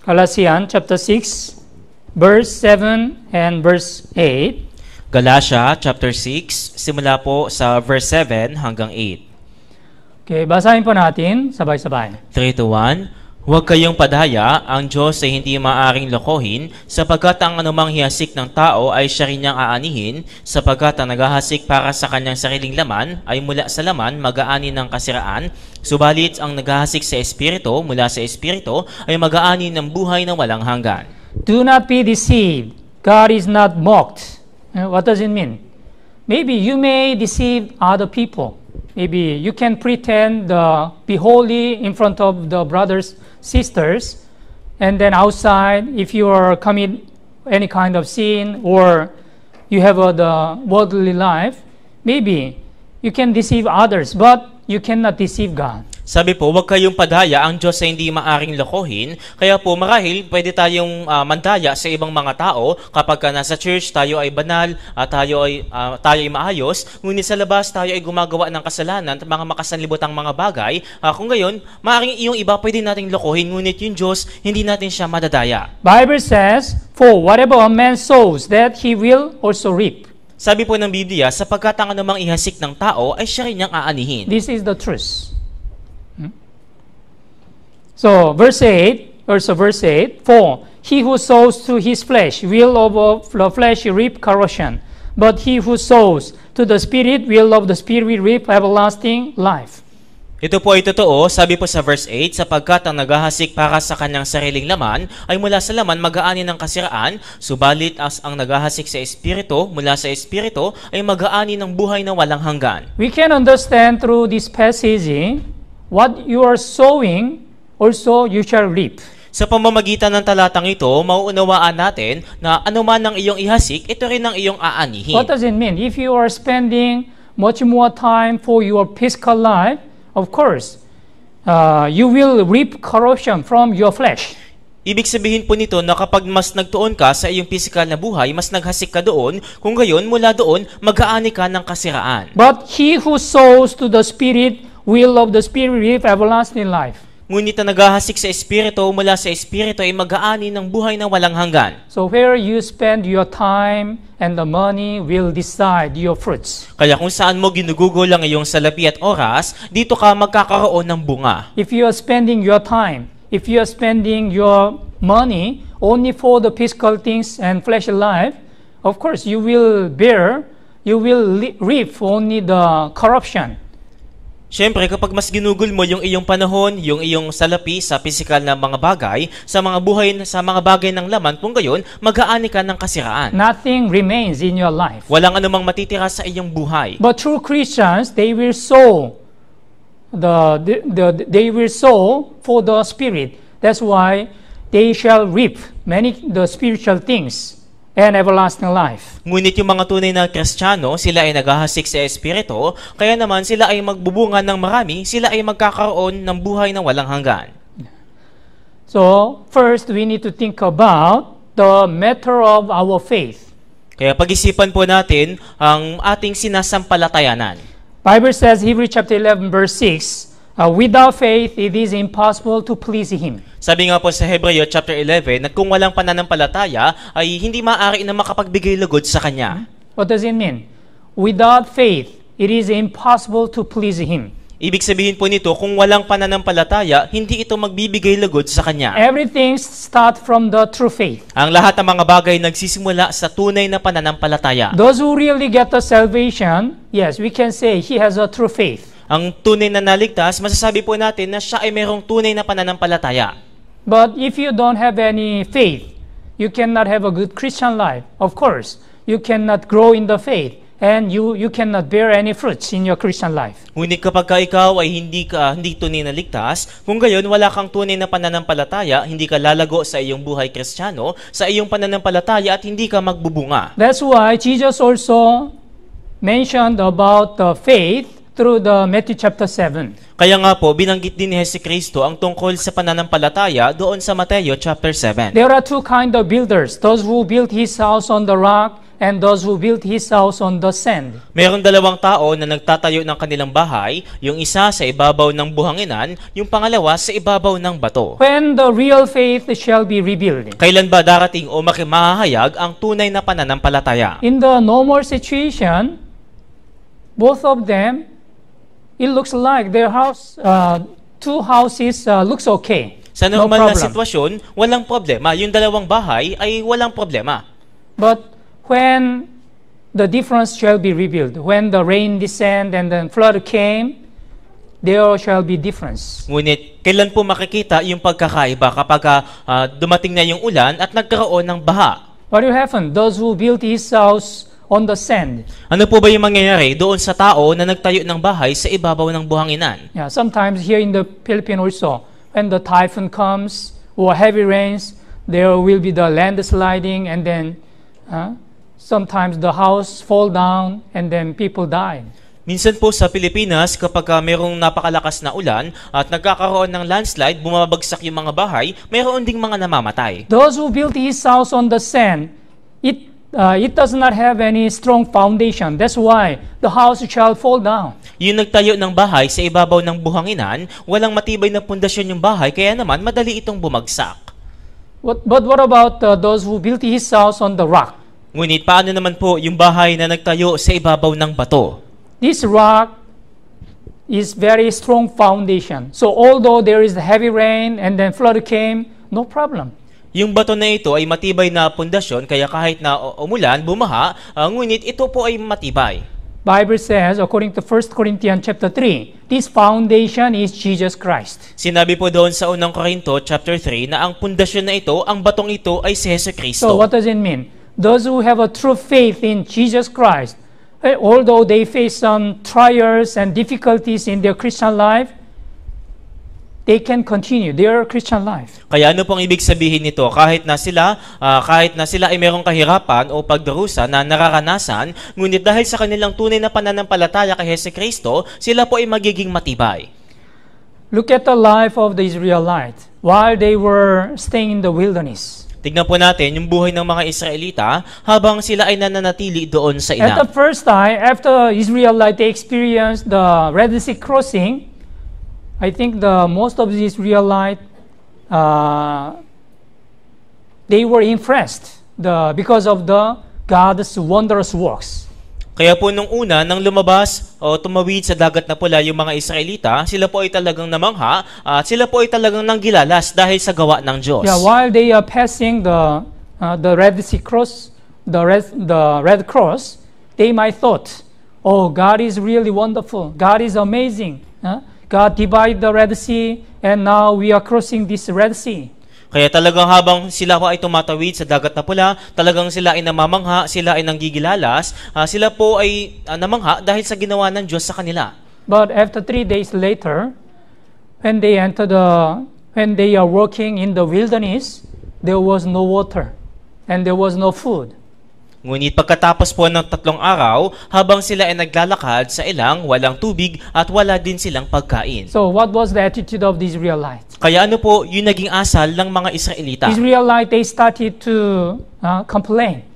Galatians chapter six, verse seven and verse eight. Galatia chapter six, simula po sa verse seven hanggang eight. Okay, basahin po natin sabay-sabay. three to one. Huwag kayong padaya, ang Diyos ay hindi maaaring lokohin, sapagkat ang anumang hihasik ng tao ay siya rin niyang aanihin, sapagkat ang naghahasik para sa kanyang sariling laman ay mula sa laman mag-aani ng kasiraan, subalit ang naghahasik sa Espiritu mula sa Espiritu ay mag-aani ng buhay na walang hanggan. Do not be deceived. God is not mocked. Uh, What does it mean? Maybe you may deceive other people. Maybe you can pretend uh, be holy in front of the brothers, sisters, and then outside, if you are commit any kind of sin or you have uh, the worldly life, maybe you can deceive others, but you cannot deceive God. Sabi po, huwag kayong padaya, ang Diyos ay hindi maaring lokohin. Kaya po, marahil pwede tayong uh, mandaya sa ibang mga tao kapag ka nasa church tayo ay banal, at tayo ay uh, tayo ay maayos, ngunit sa labas tayo ay gumagawa ng kasalanan at mga makasanlibotang mga bagay. Uh, kung gayon, maaring yung iba pwede nating lokohin, ngunit yung Diyos, hindi natin siya madadaya. Bible says, "For whatever a man sows, that he will also reap." Sabi po ng Biblia, sapagkat ang anumang ihasik ng tao ay siya rin niyang aanihin. This is the truth. So, verse eight, also verse eight, "For he who sows to his flesh will of the flesh reap corruption, but he who sows to the Spirit will of the Spirit reap everlasting life." Ito po ay totoo, sabi po sa verse eight, sapagkat ang naghahasik para sa kanyang sariling laman ay mula sa laman mag-aani ng kasiraan, subalit as ang naghahasik sa Espiritu mula sa Espiritu ay mag-aani ng buhay na walang hanggan. We can understand through this passage, eh, what you are sowing, also you shall reap. Sa pamamagitan ng talatang ito, mauunawaan natin na anuman ang iyong ihasik, ito rin ang iyong aanihin. What does it mean? If you are spending much more time for your physical life, of course, uh, you will reap corruption from your flesh. Ibig sabihin po nito na kapag mas nagtuon ka sa iyong pisikal na buhay, mas naghasik ka doon, kung gayon, mula doon, mag-aani ka ng kasiraan. But he who sows to the Spirit will of the Spirit reap everlasting life. Ngunit na naghahasik sa Espiritu mula sa Espiritu ay mag-aani ng buhay na walang hanggan. So where you spend your time and the money will decide your fruits. Kaya kung saan mo ginugugol ang iyong salapi at oras, dito ka magkakaroon ng bunga. If you are spending your time, if you are spending your money only for the physical things and fleshly life, of course you will bear, you will reap only the corruption. Siyempre, kapag mas ginugol mo yung iyong panahon, yung iyong salapi sa pisikal na mga bagay, sa mga buhay, sa mga bagay ng laman, kung gayon, mag-aani ka ng kasiraan. Nothing remains in your life. Walang anumang matitira sa iyong buhay. But true Christians, they will sow the, the, the they will sow for the Spirit. That's why they shall reap many the spiritual things and everlasting life. Ngunit yung mga tunay na Kristiyano, sila ay naghahasik sa Espiritu, kaya naman sila ay magbubunga ng marami, sila ay magkakaroon ng buhay na walang hanggan. So, first we need to think about the matter of our faith. Kaya pag-isipan po natin ang ating sinasampalatayanan. Bible says, Hebrews chapter eleven verse six, uh, without faith it is impossible to please Him. Sabi nga po sa Hebreo chapter eleven na kung walang pananampalataya ay hindi maaari na makapagbigay lugod sa Kanya. What does it mean? Without faith, it is impossible to please Him. Ibig sabihin po nito, kung walang pananampalataya, hindi ito magbibigay lugod sa Kanya. Everything starts from the true faith. Ang lahat ng mga bagay nagsisimula sa tunay na pananampalataya. Those who really get the salvation, yes, we can say he has a true faith. Ang tunay na naligtas, masasabi po natin na siya ay mayroong tunay na pananampalataya. But if you don't have any faith, you cannot have a good Christian life. Of course, you cannot grow in the faith and you, you cannot bear any fruits in your Christian life. Ngunit kapag ka ikaw ay hindi ka hindi tunay na ligtas, kung gayon wala kang tunay na pananampalataya, hindi ka lalago sa iyong buhay Kristiyano, sa iyong pananampalataya at hindi ka magbubunga. That's why Jesus also mentioned about the faith through the Matthew chapter seven. Kaya nga po, binanggit din ni Jesucristo ang tungkol sa pananampalataya doon sa Mateo chapter seven. There are two kind of builders, those who built his house on the rock and those who built his house on the sand. Merong dalawang tao na nagtatayo ng kanilang bahay, yung isa sa ibabaw ng buhanginan, yung pangalawa sa ibabaw ng bato. When the real faith shall be revealed? Kailan ba darating o makimahayag ang tunay na pananampalataya? In the normal situation, both of them, it looks like their house, uh, two houses uh, looks okay. Sa No normal na problem. sitwasyon, walang problema. Yung dalawang bahay ay walang problema. But when the difference shall be revealed, when the rain descend and then flood came, there shall be difference. Ngunit, kailan po makikita yung pagkakaiba kapag uh, dumating na yung ulan at nagkaroon ng baha? What will happen? Those who built his house on the sand. Ano po ba yung mangyayari doon sa tao na nagtayo ng bahay sa ibabaw ng buhanginan? Yeah, sometimes here in the Philippines also, when the typhoon comes or heavy rains, there will be the landsliding, and then uh, sometimes the house fall down and then people die. Minsan po sa Pilipinas, kapag uh, merong napakalakas na ulan at nagkakaroon ng landslide, bumabagsak yung mga bahay, mayroon ding mga namamatay. Those who built his house on the sand, it uh, it does not have any strong foundation. That's why the house shall fall down. Yung nagtayo ng bahay sa ibabaw ng buhanginan, walang matibay na pundasyon yung bahay, kaya naman madali itong bumagsak. What, but what about uh, those who built his house on the rock? Ngunit paano naman po yung bahay na nagtayo sa ibabaw ng bato? This rock is very strong foundation. So although there is heavy rain and then flood came, no problem. Yung bato na ito ay matibay na pundasyon, kaya kahit na umulan, bumaha, uh, ngunit ito po ay matibay. Bible says, according to First Corinthians chapter three, this foundation is Jesus Christ. Sinabi po doon sa unang Korinto chapter three na ang pundasyon na ito, ang batong ito ay si Hesus Kristo. So what does it mean? Those who have a true faith in Jesus Christ, eh, although they face some trials and difficulties in their Christian life, they can continue their Christian life. Kaya ano pong ibig sabihin nito? Kahit na sila, uh, kahit na sila ay merong kahirapan o pagdarusa na nararanasan, ngunit dahil sa kanilang tunay na pananampalataya kay Hesus Kristo, sila po ay magiging matibay. Look at the life of the Israelites while they were staying in the wilderness. Tignan po natin yung buhay ng mga Israelita habang sila ay nananatili doon sa At ilang. the first time, after Israelites they experienced the Red Sea crossing, I think the most of the Israelites, uh, they were impressed the, because of the God's wondrous works. Kaya po nung una, nang lumabas o tumawid sa dagat na pula yung mga Israelita, sila po ay talagang namangha at sila po ay talagang nanggilalas dahil sa gawa ng Diyos. Yeah, while they are passing the uh, the Red Sea cross, the red the Red Cross, they might thought, "Oh, God is really wonderful. God is amazing. Huh? God divided the Red Sea, and now we are crossing this Red Sea." Kaya talagang habang sila po ay tumatawid sa dagat na pula, talagang sila ay namamangha, sila ay nanggigilalas, uh, sila po ay uh, namangha dahil sa ginawa ng Diyos sa kanila. But after three days later, when they enter the, when they are walking in the wilderness, there was no water and there was no food. Ngunit pagkatapos po ng tatlong araw, habang sila ay naglalakad sa ilang, walang tubig at wala din silang pagkain. So what was the attitude of the Israelites? Kaya ano po yung naging asal ng mga Israelita? Israelites, they started to uh, complain.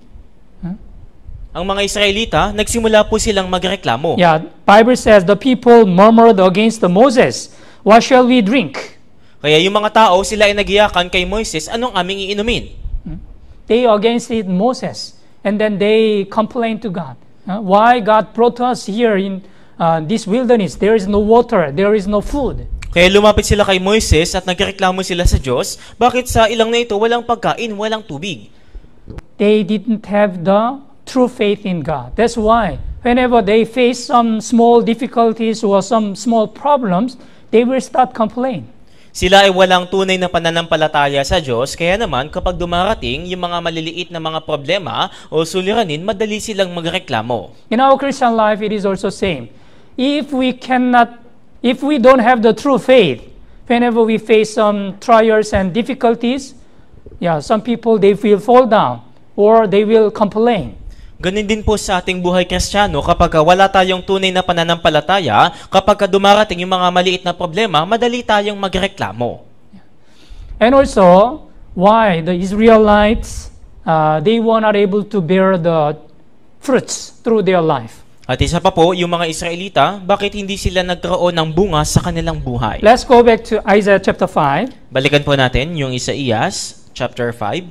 Ang mga Israelita, nagsimula po silang magreklamo. Yeah, Bible says the people murmured against the Moses. What shall we drink? Kaya yung mga tao, sila ay nagiyakan kay Moises, anong aming iinumin? They against it Moses. And then they complained to God. Uh, why God brought us here in uh, this wilderness? There is no water, there is no food. Kaya lumapit sila kay Moises at nagreklamo sila sa Diyos, bakit sa ilang na ito walang pagkain, walang tubig? They didn't have the true faith in God. That's why whenever they face some small difficulties or some small problems, they will start complaining. Sila ay walang tunay na pananampalataya sa Diyos, kaya naman kapag dumarating yung mga maliliit na mga problema o suliranin, madali silang magreklamo. In our Christian life, it is also same. If we cannot, if we don't have the true faith, whenever we face some trials and difficulties, yeah, some people, they will fall down or they will complain. Ganun din po sa ating buhay Kristiyano, kapag wala tayong tunay na pananampalataya, kapag dumarating yung mga maliit na problema, madali tayong magreklamo. And also, why the Israelites, uh, they were not able to bear the fruits through their life. At isa pa po, yung mga Israelita, bakit hindi sila nagkaroon ng bunga sa kanilang buhay? Let's go back to Isaiah chapter five. Balikan po natin yung Isaías chapter five.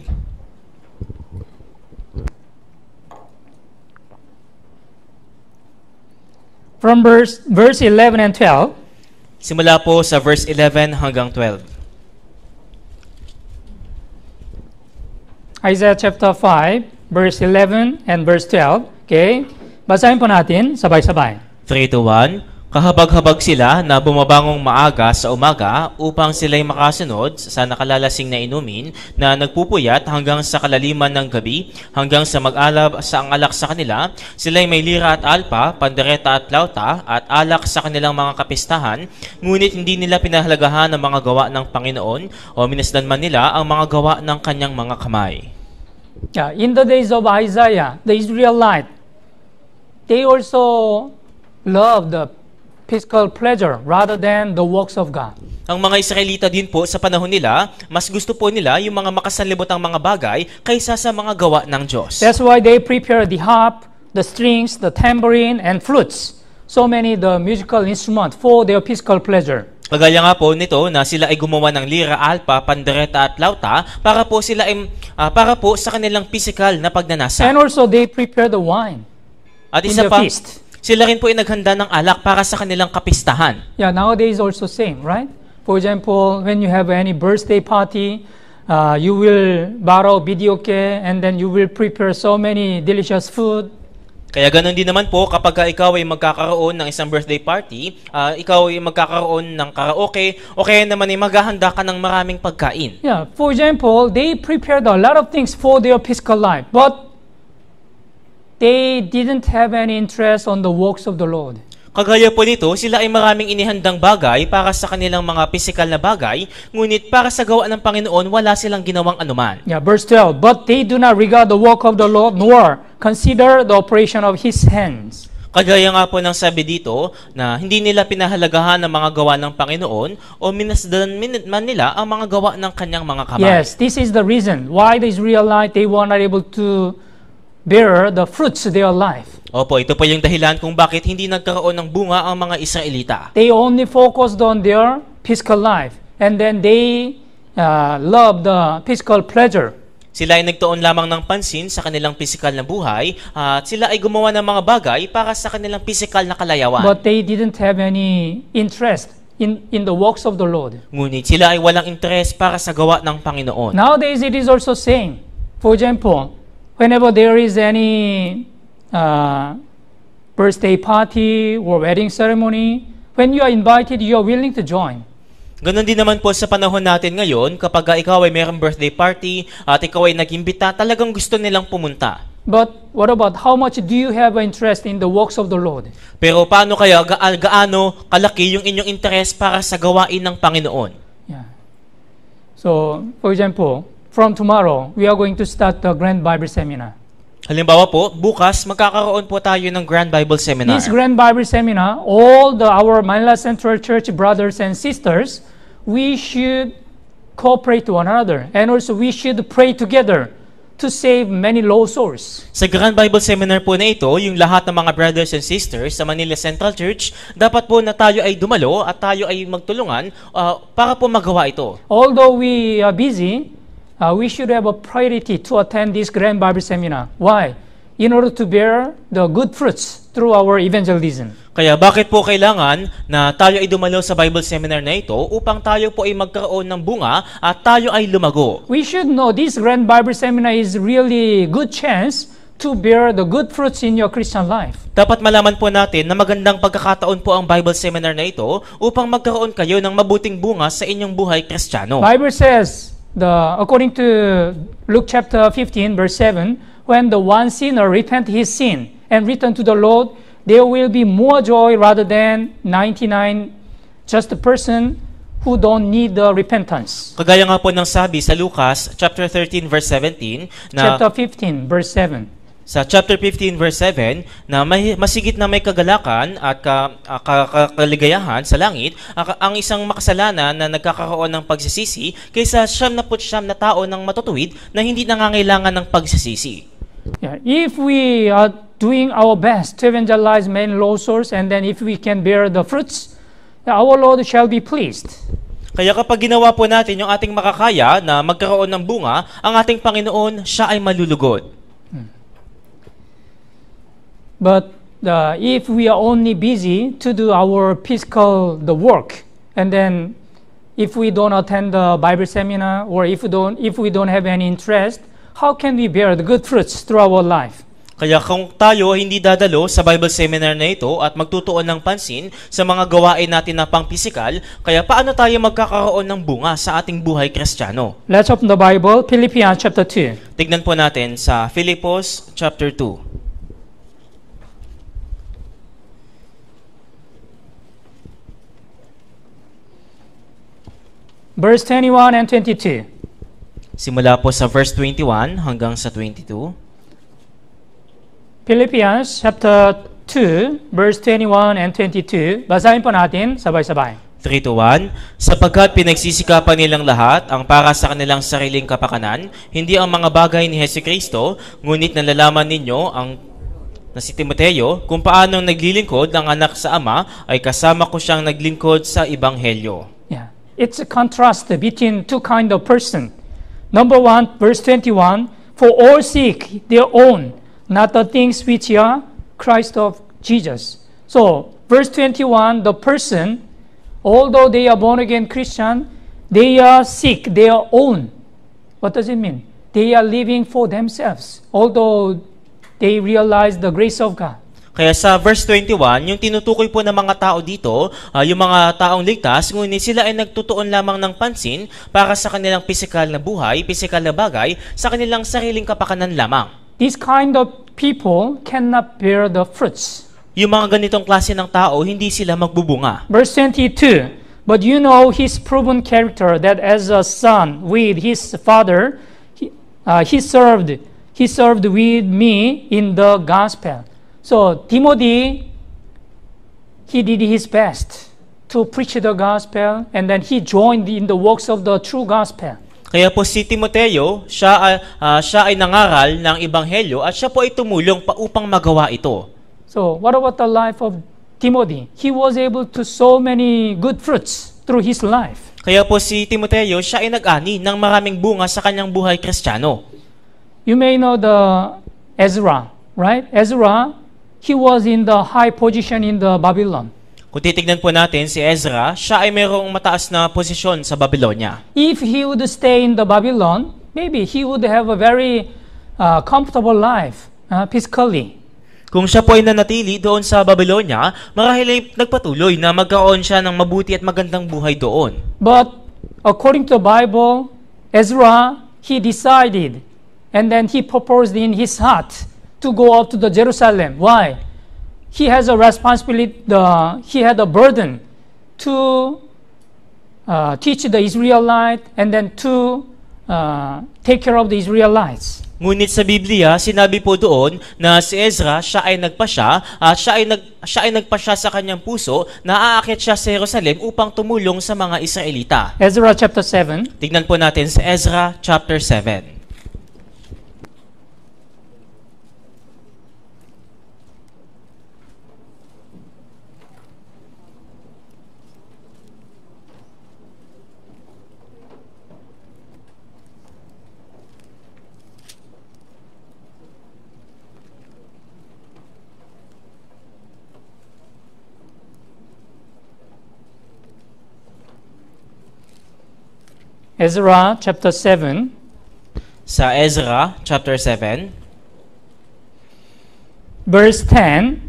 From verse, verse eleven and twelve. Simula po sa verse eleven hanggang twelve. Isaiah chapter five, verse eleven and verse twelve. Okay? Basahin po natin, sabay-sabay. three to one. Kahabag-habag sila na bumabangong maaga sa umaga upang sila'y makasunod sa nakalalasing na inumin na nagpupuyat hanggang sa kalaliman ng gabi, hanggang sa mag-alab sa ang alak sa kanila. Sila'y may lira at alpa, pandereta at flauta at alak sa kanilang mga kapistahan, ngunit hindi nila pinahalagahan ang mga gawa ng Panginoon o minasdan man nila ang mga gawa ng kanyang mga kamay. Yeah, in the days of Isaiah, the Israelite, they also love the physical pleasure rather than the works of God. Ang mga Israelita din po sa panahon nila, mas gusto po nila yung mga makasanlibotang mga bagay kaysa sa mga gawa ng Diyos. That's why they prepare the harp, the strings, the tambourine, and flutes. So many the musical instruments for their physical pleasure. Kagaya nga po nito na sila ay gumawa ng lira, alpa, pandereta at flauta para po sila ay, uh, para po sa kanilang physical na pagnanasa. And also they prepare the wine At in isa the pa, feast. sila rin po ay naghanda ng alak para sa kanilang kapistahan. Yeah, nowadays also same, right? For example, when you have any birthday party, uh, you will borrow videoke and then you will prepare so many delicious food. Kaya ganun din naman po kapag ikaw ay magkakaroon ng isang birthday party, uh, ikaw ay magkakaroon ng karaoke, o kaya naman ay maghahanda ka ng maraming pagkain. Yeah, for example, they prepared a lot of things for their physical life, but they didn't have any interest on the works of the Lord. Kagaya po nito, sila ay maraming inihandang bagay para sa kanilang mga pisikal na bagay, ngunit para sa gawa ng Panginoon, wala silang ginawang anuman. Yeah, verse twelve, but they do not regard the work of the Lord, nor consider the operation of His hands. Kagaya nga po ng sabi dito na hindi nila pinahalagahan ang mga gawa ng Panginoon o minasdan man nila ang mga gawa ng kanyang mga kamay. Yes, this is the reason why the Israelites, they were not able to bear the fruits of their life. Opo, ito po yung dahilan kung bakit hindi nagkaroon ng bunga ang mga Israelita. They only focused on their physical life, and then they uh, loved the physical pleasure. Sila ay nagtuon lamang ng pansin sa kanilang pisikal na buhay at sila ay gumawa ng mga bagay para sa kanilang pisikal na kalayawan. But they didn't have any interest in, in the works of the Lord. Ngunit sila ay walang interes para sa gawa ng Panginoon. Nowadays, it is also same. For example, whenever there is any uh, birthday party or wedding ceremony, when you are invited, you are willing to join. Ganon din naman po sa panahon natin ngayon, kapag ikaw ay mayroong birthday party at ikaw ay nag-imbita, talagang gusto nilang pumunta. But what about how much do you have interest in the works of the Lord? Pero paano kaya ga- gaano kalaki yung inyong interes para sa gawain ng Panginoon? Yeah. So, for example, from tomorrow, we are going to start the Grand Bible Seminar. Halimbawa po, bukas magkakaroon po tayo ng Grand Bible Seminar. This Grand Bible Seminar, all the our Manila Central Church brothers and sisters, we should cooperate to one another, and also we should pray together to save many lost souls. Sa Grand Bible Seminar po na ito, yung lahat ng mga brothers and sisters sa Manila Central Church, dapat po na tayo ay dumalo at tayo ay magtulungan uh, para po magawa ito. Although we are busy, uh, we should have a priority to attend this Grand Bible Seminar. Why? In order to bear the good fruits through our evangelism. Kaya bakit po kailangan na tayo ay dumalo sa Bible Seminar na ito upang tayo po ay magkaroon ng bunga at tayo ay lumago? We should know this Grand Bible Seminar is really good chance to bear the good fruits in your Christian life. Dapat malaman po natin na magandang pagkakataon po ang Bible Seminar na ito upang magkaroon kayo ng mabuting bunga sa inyong buhay Kristiyano. Bible says, the according to Luke chapter fifteen verse seven, when the one sinner repent his sin and return to the Lord, there will be more joy rather than ninety-nine just a person who don't need the repentance. Kagaya nga po ng sabi sa Lucas chapter thirteen verse seventeen na Chapter fifteen verse seven. sa chapter fifteen verse seven na may, masigit na may kagalakan at ka, uh, ka, ka, kaligayahan sa langit uh, ang isang makasalanan na nagkakaroon ng pagsisisi kaysa siyam na put siyam na tao ng matutuwid na hindi nangangailangan ng pagsisisi. Yeah, if we are doing our best to evangelize many lost souls, and then if we can bear the fruits, our Lord shall be pleased. Kaya kapag ginawa po natin yung ating makakaya na magkaroon ng bunga, ang ating Panginoon, siya ay malulugod. But uh, if we are only busy to do our physical the work, and then if we don't attend the Bible seminar, or if we don't if we don't have any interest, how can we bear the good fruits through our life? Kaya kung tayo hindi dadalo sa Bible seminar na ito at magtutuon ng pansin sa mga gawain natin na pang-pisikal, kaya paano tayo magkakaroon ng bunga sa ating buhay Kristiyano? Let's open the Bible, Philippians chapter two. Tignan po natin sa Filipos chapter two. Verse twenty-one and twenty-two. Simula po sa verse twenty-one hanggang sa twenty-two. Philippians chapter two, verse twenty-one and twenty-two. Basahin po natin sabay-sabay. three to one, sapagkat pinagsisikapan nilang lahat ang para sa kanilang sariling kapakanan, hindi ang mga bagay ni Hesukristo, ngunit nalalaman ninyo ang na si Timoteo kung paanong naglilingkod ang anak sa ama ay kasama ko siyang naglingkod sa Ebanghelyo. Yeah. It's a contrast between two kind of person. Number one, verse twenty-one, for all seek their own, not the things which are Christ of Jesus. So, verse twenty-one, the person, although they are born-again Christian, they are seek their own. What does it mean? They are living for themselves, although they realize the grace of God. Kaya sa verse twenty-one, yung tinutukoy po ng mga tao dito, uh, yung mga taong ligtas, ngunit sila ay nagtutuon lamang ng pansin para sa kanilang pisikal na buhay, pisikal na bagay, sa kanilang sariling kapakanan lamang. This kind of people cannot bear the fruits. Yung mga ganitong klase ng tao, hindi sila magbubunga. Verse twenty-two, but you know his proven character, that as a son with his father, he, uh, he served, he served with me in the gospel. So, Timothy, he did his best to preach the gospel, and then he joined in the works of the true gospel. Kaya po si Timoteo, siya ay, uh, siya ay nangaral ng Ebanghelyo at siya po ay tumulong pa upang magawa ito. So, what about the life of Timothy? He was able to sow many good fruits through his life. Kaya po si Timoteo, siya ay nag-ani ng maraming bunga sa kanyang buhay Kristiyano. You may know the Ezra, right? Ezra, he was in the high position in the Babylon. Kung titignan po natin si Ezra, siya ay mayroong mataas na posisyon sa Babylonia. If he would stay in the Babylon, maybe he would have a very uh, comfortable life, uh, physically. Kung siya po ay nanatili doon sa Babylonia, marahil ay nagpatuloy na magkaroon siya ng mabuti at magandang buhay doon. But according to the Bible, Ezra, he decided, and then he proposed in his heart to go up to the Jerusalem. Why? He has a responsibility, the, he had a burden to uh, teach the Israelite and then to uh, take care of the Israelites. Ngunit sa Biblia, sinabi po doon na si Ezra, siya ay nagpasya at siya ay, nag, siya ay nagpasya sa kanyang puso na aakyat siya sa Jerusalem upang tumulong sa mga Israelita. Ezra chapter seven. Tignan po natin sa Ezra chapter seven. Ezra chapter seven. Sa Ezra chapter seven. Verse ten.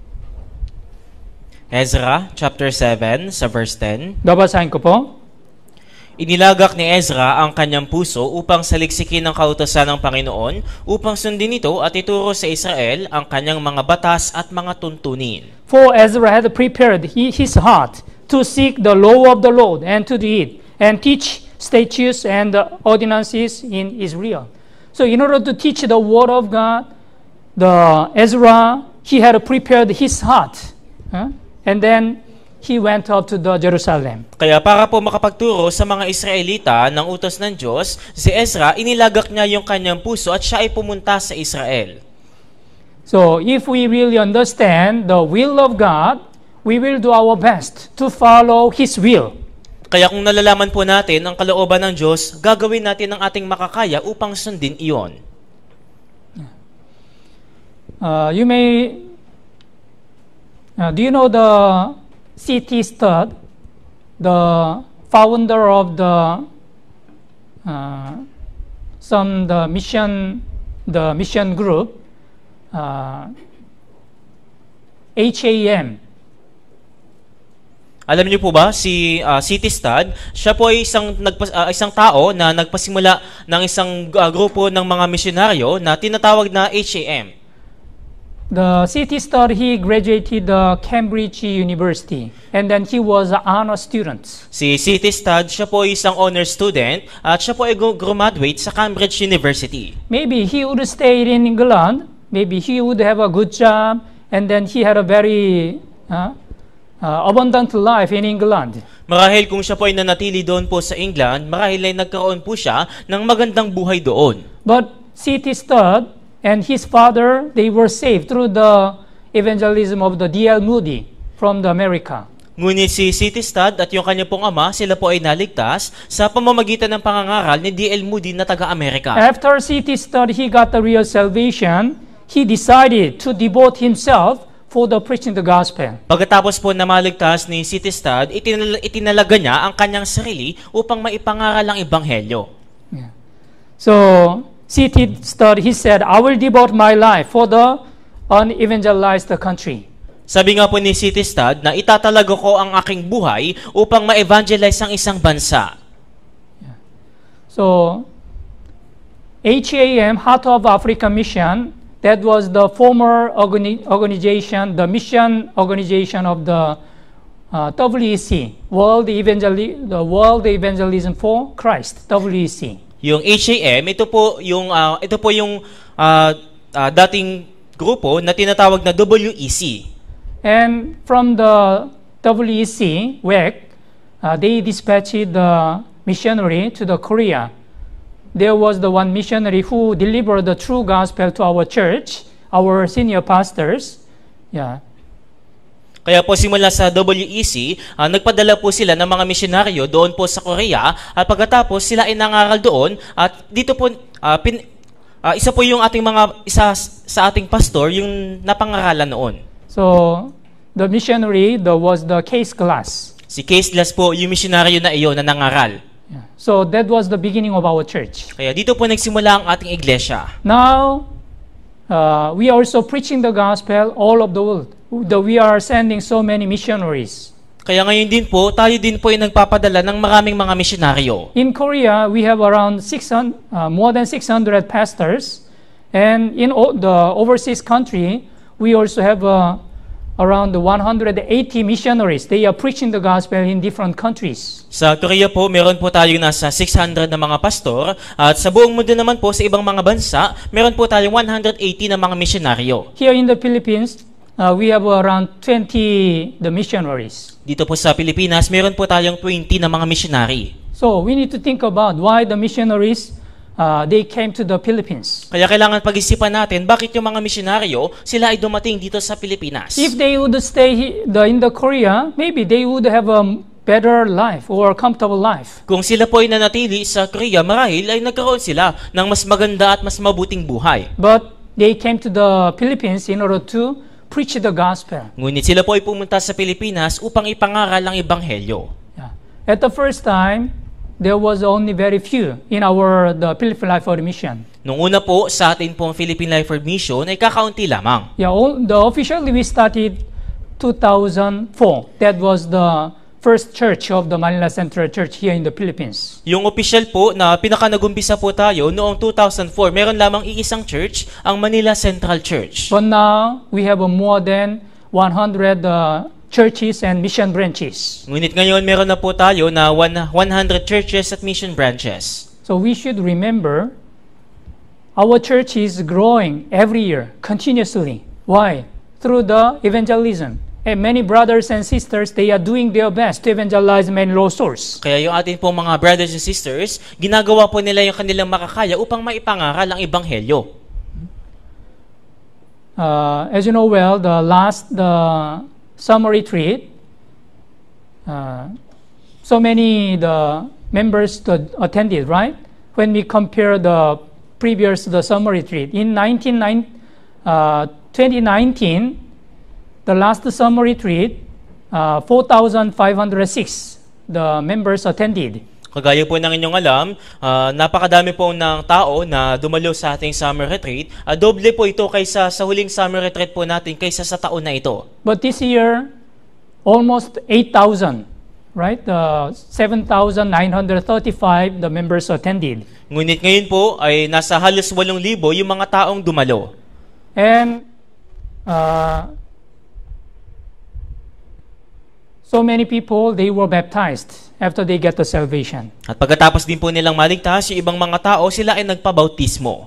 Ezra chapter seven sa verse ten. Babasahin ko po. Inilagak ni Ezra ang kanyang puso upang saliksikin ang kautusan ng Panginoon, upang sundin ito at ituro sa Israel ang kanyang mga batas at mga tuntunin. For Ezra had prepared his heart to seek the law of the Lord and to do it, and teach statutes and ordinances in Israel. So in order to teach the word of God, the Ezra, he had prepared his heart. Huh? And then he went up to the Jerusalem. Kaya para po makapagturo sa mga Israelita ng utos ng Diyos, si Ezra, inilagak niya yung kanyang puso at siya ay pumunta sa Israel. So if we really understand the will of God, we will do our best to follow His will. Kaya kung nalalaman po natin ang kalooban ng Diyos, gagawin natin ang ating makakaya upang sundin iyon. Uh, you may, uh, do you know the C T Studd, the founder of the uh, some the mission, the mission group, uh, H A M. Alam niyo po ba, si uh, C T Studd, siya po ay isang, nagpas, uh, isang tao na nagpasimula ng isang uh, grupo ng mga misyonaryo na tinatawag na H A M. The C T Studd, he graduated the Cambridge University, and then he was an honor student. Si C T Studd, siya po ay isang honor student at siya po ay graduate sa Cambridge University. Maybe he would stay in England, maybe he would have a good job, and then he had a very uh, uh, abundant life in England. Marahil kung siya po ay nanatili doon po sa England, marahil ay nagkaroon po siya ng magandang buhay doon. But C T Studd and his father, they were saved through the evangelism of the D L Moody from the America. Ngunit si C T Studd at yung kanya pong ama, sila po ay naligtas sa pamamagitan ng pangangaral ni D L Moody na taga-Amerika. After C T Studd, he got the real salvation, he decided to devote himself for the preaching the gospel. Pagkatapos po na maligtas ni C T Studd, itinal- itinalaga niya ang kanyang sarili upang maipangaral ang ebanghelyo. Yeah. So, C T Studd, he said, I will devote my life for the unevangelized country. Sabi nga po ni C T Studd na itatalaga ko ang aking buhay upang ma-evangelize ang isang bansa. Yeah. So, H A M, Heart of Africa Mission, that was the former organi- organization, the mission organization of the uh, W E C, World, Evangeli- the World Evangelism for Christ, W E C. Yung H A M, ito po yung uh, ito po yung uh, uh, dating grupo na tinatawag na W E C. And from the W E C, W E C, uh, they dispatched the missionary to the Korea. There was the one missionary who delivered the true gospel to our church, our senior pastors. Yeah. Kaya po simula sa W E C, uh, nagpadala po sila ng mga misyonaryo doon po sa Korea at pagkatapos sila ay nangaral doon at dito po uh, pin, uh, isa po yung ating mga isa sa ating pastor yung napangaralan noon. So the missionary the, was the Case Glass. Si Case Glass po yung misyonaryo na iyon na nangaral. Yeah. So that was the beginning of our church. Kaya dito po nagsimula ang ating iglesia. Now uh, we are also preaching the gospel all of the world. The, we are sending so many missionaries. Kaya ngayon din po, tayo din po ay nagpapadala ng maraming mga misyonaryo. In Korea, we have around six hundred, uh, more than six hundred pastors. And in o- the overseas country, we also have uh, around one hundred eighty missionaries. They are preaching the gospel in different countries. Sa Korea po, meron po tayong nasa six hundred na mga pastor. At sa buong mundo naman po, sa ibang mga bansa, meron po tayong one hundred eighty na mga misyonaryo. Here in the Philippines, uh, we have around twenty the missionaries. Dito po sa Pilipinas, meron po tayong twenty na mga missionary. So we need to think about why the missionaries uh, they came to the Philippines. Kaya kailangan pag-isipan natin bakit yung mga misyonaryo sila ay dumating dito sa Pilipinas. If they would stay he- the, in the Korea, maybe they would have a better life or comfortable life. Kung sila po ay nanatili sa Korea, marahil ay nagkaroon sila ng mas maganda at mas mabuting buhay. But they came to the Philippines in order to preach the gospel. Ngunit sila po ay pumunta sa Pilipinas upang ipangaral ang ebanghelyo. Yeah. At the first time, there was only very few in our the Philippine Life for Mission. Nung una po, sa atin pong Philippine Life for Mission ay kakaunti lamang. Yeah, all, the officially we started two thousand four. That was the first church of the Manila Central Church here in the Philippines. Yung official po na pinaka-nagumpisa po tayo noong two thousand four, meron lamang iisang church, ang Manila Central Church. But now, we have a more than one hundred uh, churches and mission branches. Ngunit ngayon, meron na po tayo na one hundred churches at mission branches. So we should remember, our church is growing every year, continuously. Why? Through the evangelism. And many brothers and sisters, they are doing their best to evangelize many lost souls. Kaya yung atin pong mga brothers and sisters, ginagawa po nila yung kanilang makakaya upang maipangaral ang ebanghelyo. uh, as you know well, the last the summer retreat, uh, so many the members that attended, right? When we compare the previous the summer retreat in nineteen, uh, twenty nineteen, the last summer retreat, uh, four thousand five hundred six the members attended. Kagaya po ng inyong alam, uh, napakadami po ng tao na dumalo sa ating summer retreat. Uh, doble po ito kaysa sa huling summer retreat po natin kaysa sa taon na ito. But this year, almost eight thousand, right? Uh, seven thousand nine hundred thirty-five the members attended. Ngunit ngayon po ay nasa halos walong libo yung mga taong dumalo. And uh, so many people, they were baptized after they get the salvation. At pagkatapos din po nilang maligtas, yung ibang mga tao, sila ay nagpabautismo.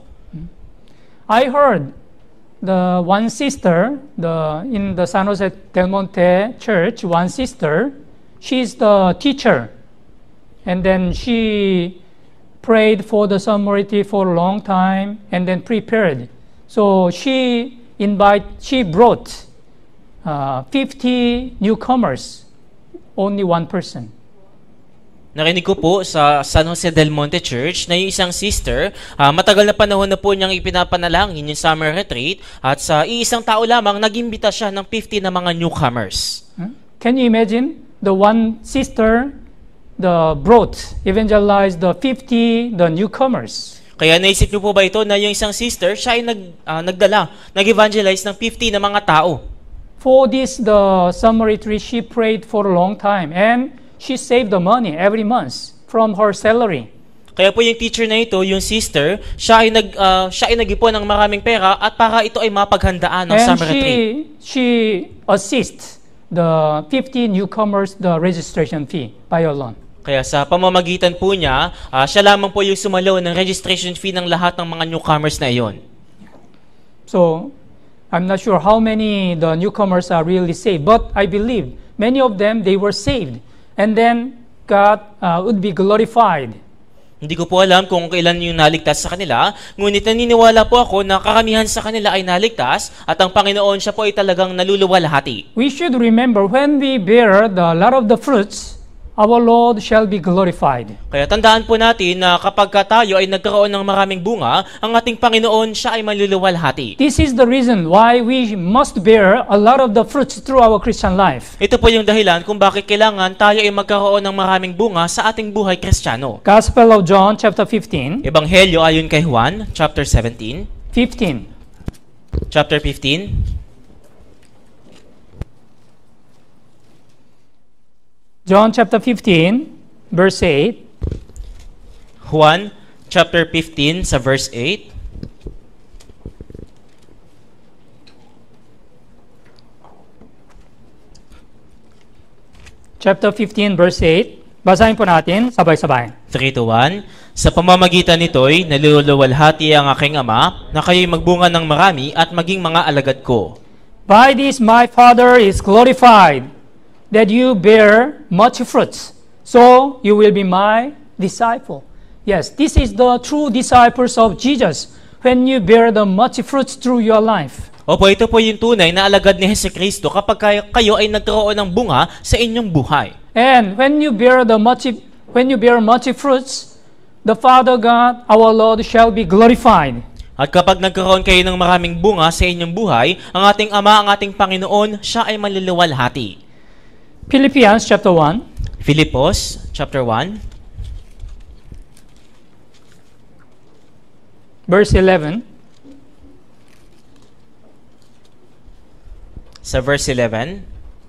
I heard the one sister, the in the San Jose del Monte Church, one sister, she's the teacher. And then she prayed for the summer retreat for a long time and then prepared. So she invite, she brought uh, fifty newcomers, only one person. Narinig ko po sa San Jose del Monte Church na yung isang sister, uh, matagal na panahon na po niyang ipinapanalangin yung summer retreat at sa iisang tao lamang nag-imbita siya ng fifty na mga newcomers. Huh? Can you imagine? The one sister the brought, evangelized the fifty the newcomers. Kaya naisip niyo po ba ito na yung isang sister, siya ay nag, uh, nagdala, nag-evangelize ng fifty na mga tao? For this, the summer retreat, she prayed for a long time and she saved the money every month from her salary. Kaya po yung teacher na ito, yung sister, siya ay nag uh, siya ay nag-ipon ng maraming pera at para ito ay mapaghandaan ng and summer she, retreat. she assists the fifty newcomers the registration fee by alone. Kaya sa pamamagitan po niya, uh, siya lamang po yung sumalo ng registration fee ng lahat ng mga newcomers na iyon. So, I'm not sure how many the newcomers are really saved, but I believe many of them, they were saved. And then God uh, would be glorified. Hindi ko po alam kung kailan yung naligtas sa kanila, ngunit naniniwala po ako na karamihan sa kanila ay naligtas at ang Panginoon siya po ay talagang naluluwalhati. We should remember when we bear the lot of the fruits, our Lord shall be glorified. Kaya tandaan po natin na kapag tayo ay nagkaroon ng maraming bunga, ang ating Panginoon siya ay maluluwalhati. This is the reason why we must bear a lot of the fruits through our Christian life. Ito po yung dahilan kung bakit kailangan tayo ay magkaroon ng maraming bunga sa ating buhay Kristiyano. Gospel of John chapter fifteen. Ebanghelyo ayon kay Juan, chapter seventeen. fifteen. Chapter fifteen. John chapter fifteen, verse eight. Juan chapter fifteen sa verse eight. Chapter fifteen, verse eight. Basahin po natin, sabay-sabay. three to one. Sa pamamagitan nito'y naluluwalhati ang aking Ama na kayo'y magbunga ng marami at maging mga alagad ko. By this my Father is glorified, that you bear much fruits, so you will be my disciple. Yes, this is the true disciples of Jesus, when you bear the much fruits through your life. Opo, ito po yung tunay na alagad ni Jesucristo kapag kayo, kayo ay nagkaroon ng bunga sa inyong buhay. And when you bear the much, when you bear much fruits, the Father God, our Lord, shall be glorified. At kapag nagkaroon kayo ng maraming bunga sa inyong buhay, ang ating Ama, ang ating Panginoon, siya ay maluluwalhati. Philippians chapter one. Filipos chapter one. Verse eleven. Sa verse eleven.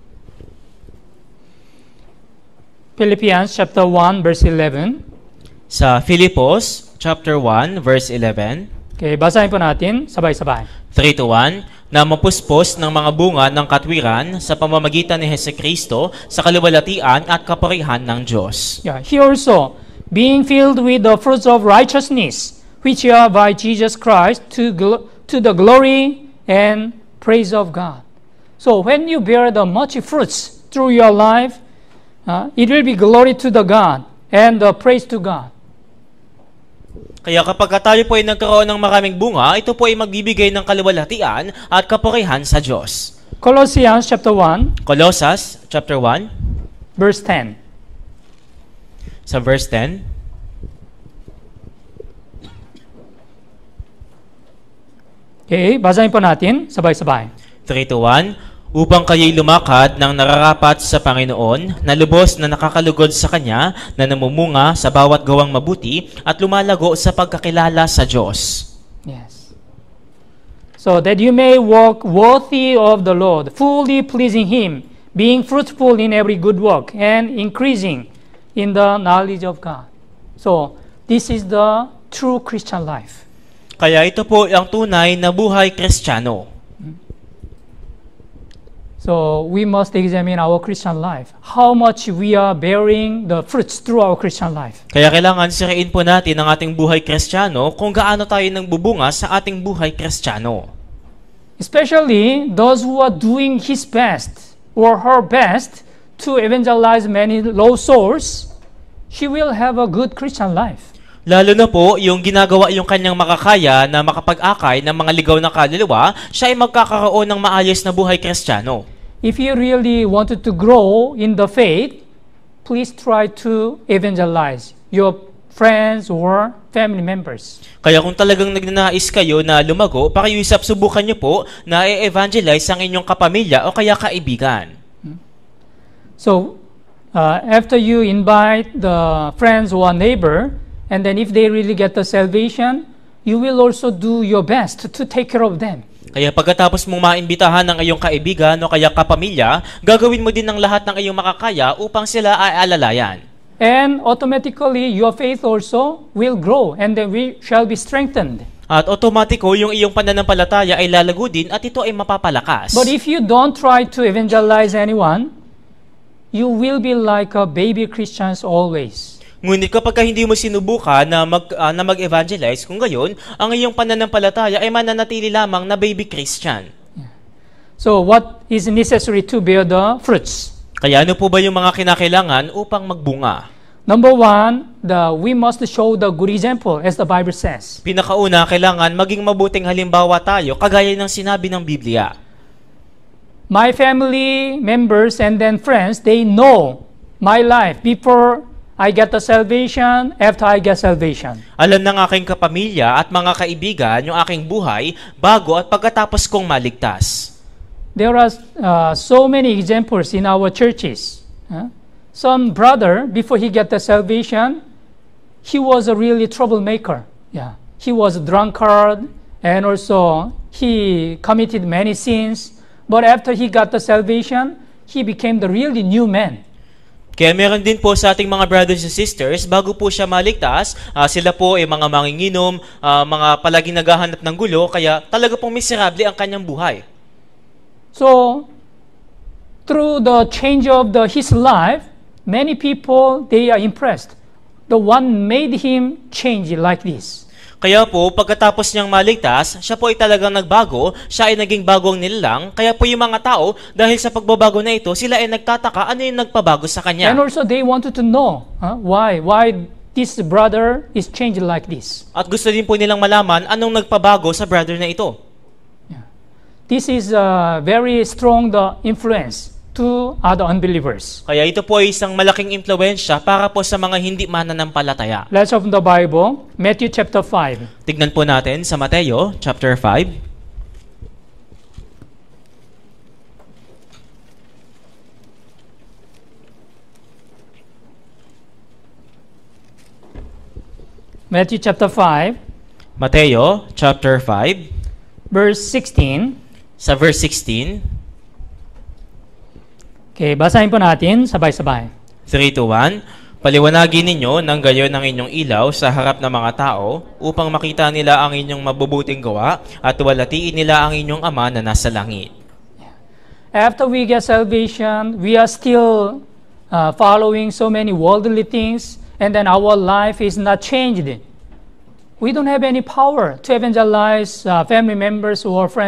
Philippians chapter one, verse eleven. Sa Filipos chapter one, verse eleven. Okay, basahin po natin, sabay-sabay. three to one. Na mapuspos ng mga bunga ng katwiran sa pamamagitan ni Jesucristo sa kaluwalhatian at kapurihan ng Diyos. Yeah, he also, being filled with the fruits of righteousness, which are by Jesus Christ, to, gl- to the glory and praise of God. So when you bear the much fruits through your life, uh, it will be glory to the God and the praise to God. Kaya kapag tayo po ay nagkaroon ng maraming bunga, ito po ay magbibigay ng kaluwalhatian at kapurihan sa Diyos. Colossians chapter one, Colossus chapter one, verse ten. sa verse ten. Okay, basahin po natin sabay-sabay. three to one, upang kayo'y lumakad ng nararapat sa Panginoon, na lubos na nakakalugod sa Kanya, na namumunga sa bawat gawang mabuti at lumalago sa pagkakilala sa Diyos. Yes. So that you may walk worthy of the Lord, fully pleasing Him, being fruitful in every good work, and increasing in the knowledge of God. So, this is the true Christian life. Kaya ito po ang tunay na buhay Kristiyano. So, we must examine our Christian life. How much we are bearing the fruits through our Christian life. Kaya kailangan sirain po natin ang ating buhay Kristiyano kung gaano tayo nang bubunga sa ating buhay Kristiyano. Especially those who are doing his best or her best to evangelize many lost souls, she will have a good Christian life. Lalo na po, yung ginagawa yung kanyang makakaya na makapag-akay ng mga ligaw na kaluluwa, siya ay magkakaroon ng maayos na buhay Kristiyano. If you really wanted to grow in the faith, please try to evangelize your friends or family members. Kaya kung talagang nagnanais kayo na lumago, pakiusap subukan niyo po na i-evangelize ang inyong kapamilya o kaya kaibigan. So, uh, after you invite the friends or neighbor, and then if they really get the salvation, you will also do your best to take care of them. Kaya pagkatapos mong maimbitahan ng iyong kaibigan o kaya kapamilya, gagawin mo din ng lahat ng iyong makakaya upang sila ay alalayan. And automatically, your faith also will grow and then we shall be strengthened. At otomatiko, yung iyong pananampalataya ay lalago din at ito ay mapapalakas. But if you don't try to evangelize anyone, you will be like a baby Christians always. Ngunit kapag ka hindi mo sinubukan na, mag, uh, na mag-evangelize, kung gayon, ang iyong pananampalataya ay mananatili lamang na baby Christian. So what is necessary to bear the fruits? Kaya ano po ba yung mga kinakailangan upang magbunga? Number one, the, we must show the good example as the Bible says. Pinakauna, kailangan maging mabuting halimbawa tayo, kagaya ng sinabi ng Biblia. My family members and then friends, they know my life before I get the salvation, after I get salvation. Alam ng aking kapamilya at mga kaibigan yung aking buhay bago at pagkatapos kong maligtas. There are uh, so many examples in our churches. Huh? Some brother, before he get the salvation, he was a really troublemaker. Yeah, he was a drunkard, and also he committed many sins. But after he got the salvation, he became the really new man. Kaya meron din po sa ating mga brothers and sisters, bago po siya maligtas, uh, sila po ay mga manginginom, uh, mga palaging naghahanap ng gulo, kaya talaga pong miserable ang kanyang buhay. So, through the change of the, his life, many people, they are impressed. The one made him change like this. Kaya po, pagkatapos niyang maligtas, siya po ay talagang nagbago, siya ay naging bagong nilalang, kaya po yung mga tao, dahil sa pagbabago na ito, sila ay nagtataka ano yung nagpabago sa kanya. And also they wanted to know huh, why, why this brother is changed like this. At gusto din po nilang malaman anong nagpabago sa brother na ito. Yeah. This is a very strong the influence to other unbelievers. Kaya ito po ay isang malaking impluwensya para po sa mga hindi mananampalataya. Let's open the Bible, Matthew chapter five. Tignan po natin sa Mateo chapter five. Matthew chapter five, Mateo chapter five, verse sixteen. sa verse sixteen. Okay, basahin po natin sabay-sabay. three to one, paliwanagin ninyo ng gayon ang inyong ilaw sa harap ng mga tao upang makita nila ang inyong mabubuting gawa at walatiin nila ang inyong Ama na nasa langit. After we get salvation, we are still uh, following so many worldly things, and then our life is not changed. We don't have any power to evangelize uh, family members or friends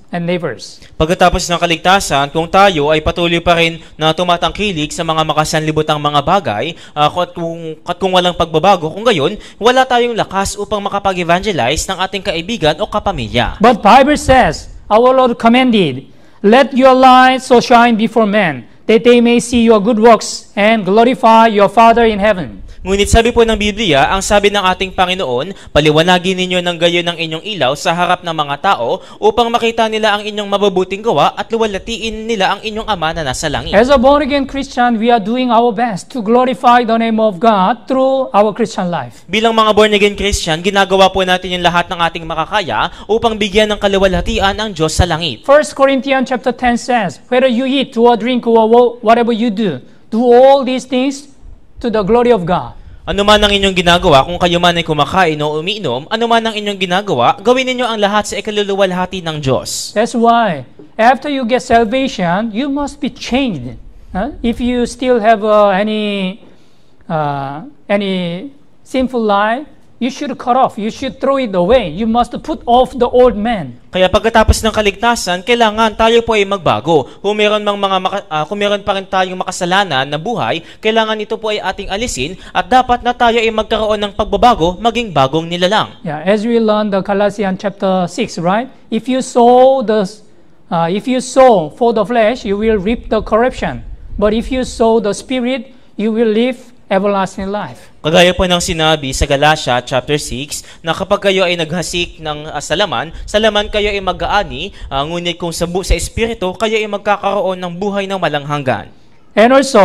and neighbors. Pagkatapos ng kaligtasan, kung tayo ay patuloy pa rin na tumatangkilik sa mga makasanlibutang mga bagay, uh, at, kung, at kung walang pagbabago, kung gayon, wala tayong lakas upang makapag-evangelize ng ating kaibigan o kapamilya. But Bible says, our Lord commanded, let your light so shine before men, that they may see your good works and glorify your Father in heaven. Ngunit sabi po ng Biblia, ang sabi ng ating Panginoon, paliwanagin ninyo ng gayon ng inyong ilaw sa harap ng mga tao upang makita nila ang inyong mabubuting gawa at luwalhatiin nila ang inyong Ama na nasa langit. As a born-again Christian, we are doing our best to glorify the name of God through our Christian life. Bilang mga born-again Christian, ginagawa po natin yung lahat ng ating makakaya upang bigyan ng kaluwalhatian ang Diyos sa langit. First Corinthians chapter ten says, whether you eat or drink or whatever you do, do all these things to the glory of God. Ano man ang inyong ginagawa, kung kayo man ay kumakain o umiinom, ano man ang inyong ginagawa, gawin ninyo ang lahat sa ikaluluwalhati ng Diyos. That's why, after you get salvation, you must be changed. Huh? If you still have uh, any uh, any sinful life, you should cut off. You should throw it away. You must put off the old man. Kaya pagkatapos ng kaligtasan, kailangan tayo po ay magbago. Kung meron, mang mga maka, uh, kung meron pa rin tayong makasalanan na buhay, kailangan ito po ay ating alisin at dapat na tayo ay magkaroon ng pagbabago, maging bagong nilalang. Yeah, as we learned the Colossians chapter six, right? If you sow the uh, if you sow for the flesh, you will reap the corruption. But if you sow the spirit, you will live everlasting life. Kagaya po ng sinabi sa Galatia chapter six na kapag kayo ay naghasik ng uh, salaman, salaman kayo ay mag-aani, uh, ngunit kung sa, bu- sa espiritu, kayo ay magkakaroon ng buhay na walang hanggan. And also,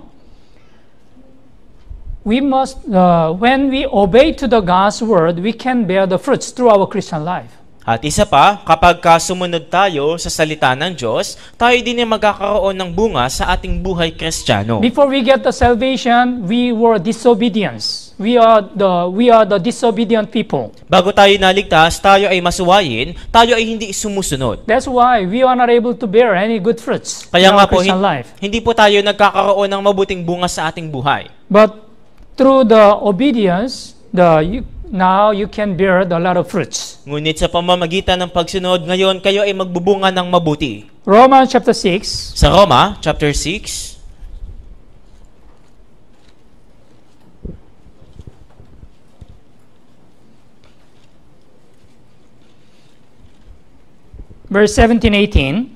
we must, uh, when we obey to the God's word, we can bear the fruits through our Christian life. At isa pa, kapag sumunod tayo sa salita ng Diyos, tayo din ay magkakaroon ng bunga sa ating buhay Kristiyano. Before we get the salvation, we were disobedience. We are the we are the disobedient people. Bago tayo naligtas, tayo ay masuwayin, tayo ay hindi sumusunod. That's why we are not able to bear any good fruits Kaya in nga our po, Christian hin- life. hindi po tayo nagkakaroon ng mabuting bunga sa ating buhay. But through the obedience, the you, now you can bear the lot of fruits. Ngunit sa pamamagitan ng pagsunod, ngayon kayo ay magbubunga ng mabuti. Romans chapter six, Sa Roma, chapter six, verse seventeen, eighteen.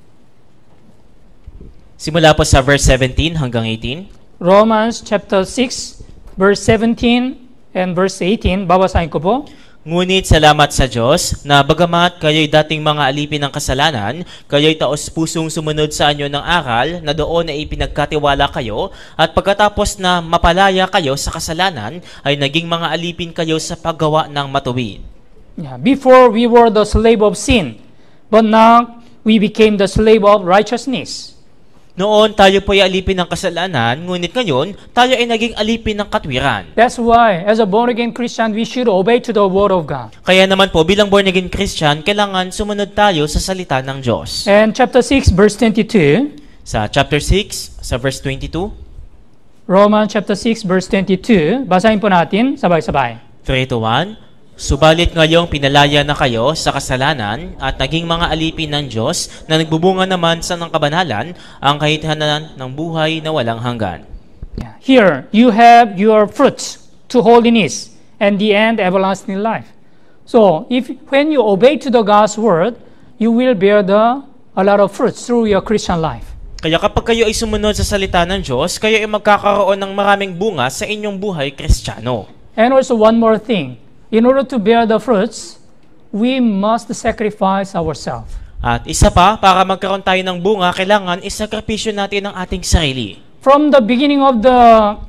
simula po sa verse seventeen hanggang eighteen. Romans chapter six, verse seventeen and verse eighteen. Babasahin ko po. Ngunit salamat sa Diyos na bagamat kayo'y dating mga alipin ng kasalanan, kayo'y taos-pusong sumunod sa anyo ng aral na doon ay ipinagkatiwala kayo, at pagkatapos na mapalaya kayo sa kasalanan, ay naging mga alipin kayo sa paggawa ng matuwid. Yeah. Before we were the slave of sin, but now we became the slave of righteousness. Noon tayo po ay alipin ng kasalanan, ngunit ngayon tayo ay naging alipin ng katwiran. That's why, as a born-again Christian, we should obey to the Word of God. Kaya naman po, bilang born-again Christian, kailangan sumunod tayo sa salita ng Diyos. And chapter six, verse twenty-two, Sa chapter six, sa verse twenty-two, Romans chapter six, verse twenty-two, basahin po natin sabay-sabay. three to one, subalit ngayong pinalaya na kayo sa kasalanan at naging mga alipin ng Diyos na nagbubunga naman sa ng kabanalan ang kahitanan ng buhay na walang hanggan. Yeah. Here, you have your fruits to holiness and the end everlasting life. So, if when you obey to the God's word, you will bear the a lot of fruits through your Christian life. Kaya kapag kayo ay sumunod sa salita ng Diyos, kayo ay magkakaroon ng maraming bunga sa inyong buhay Kristiyano. And also one more thing, in order to bear the fruits, we must sacrifice ourselves. At isa pa, para magkaroon tayo ng bunga, kailangan isakripisyo natin ang ating sarili. From the beginning of the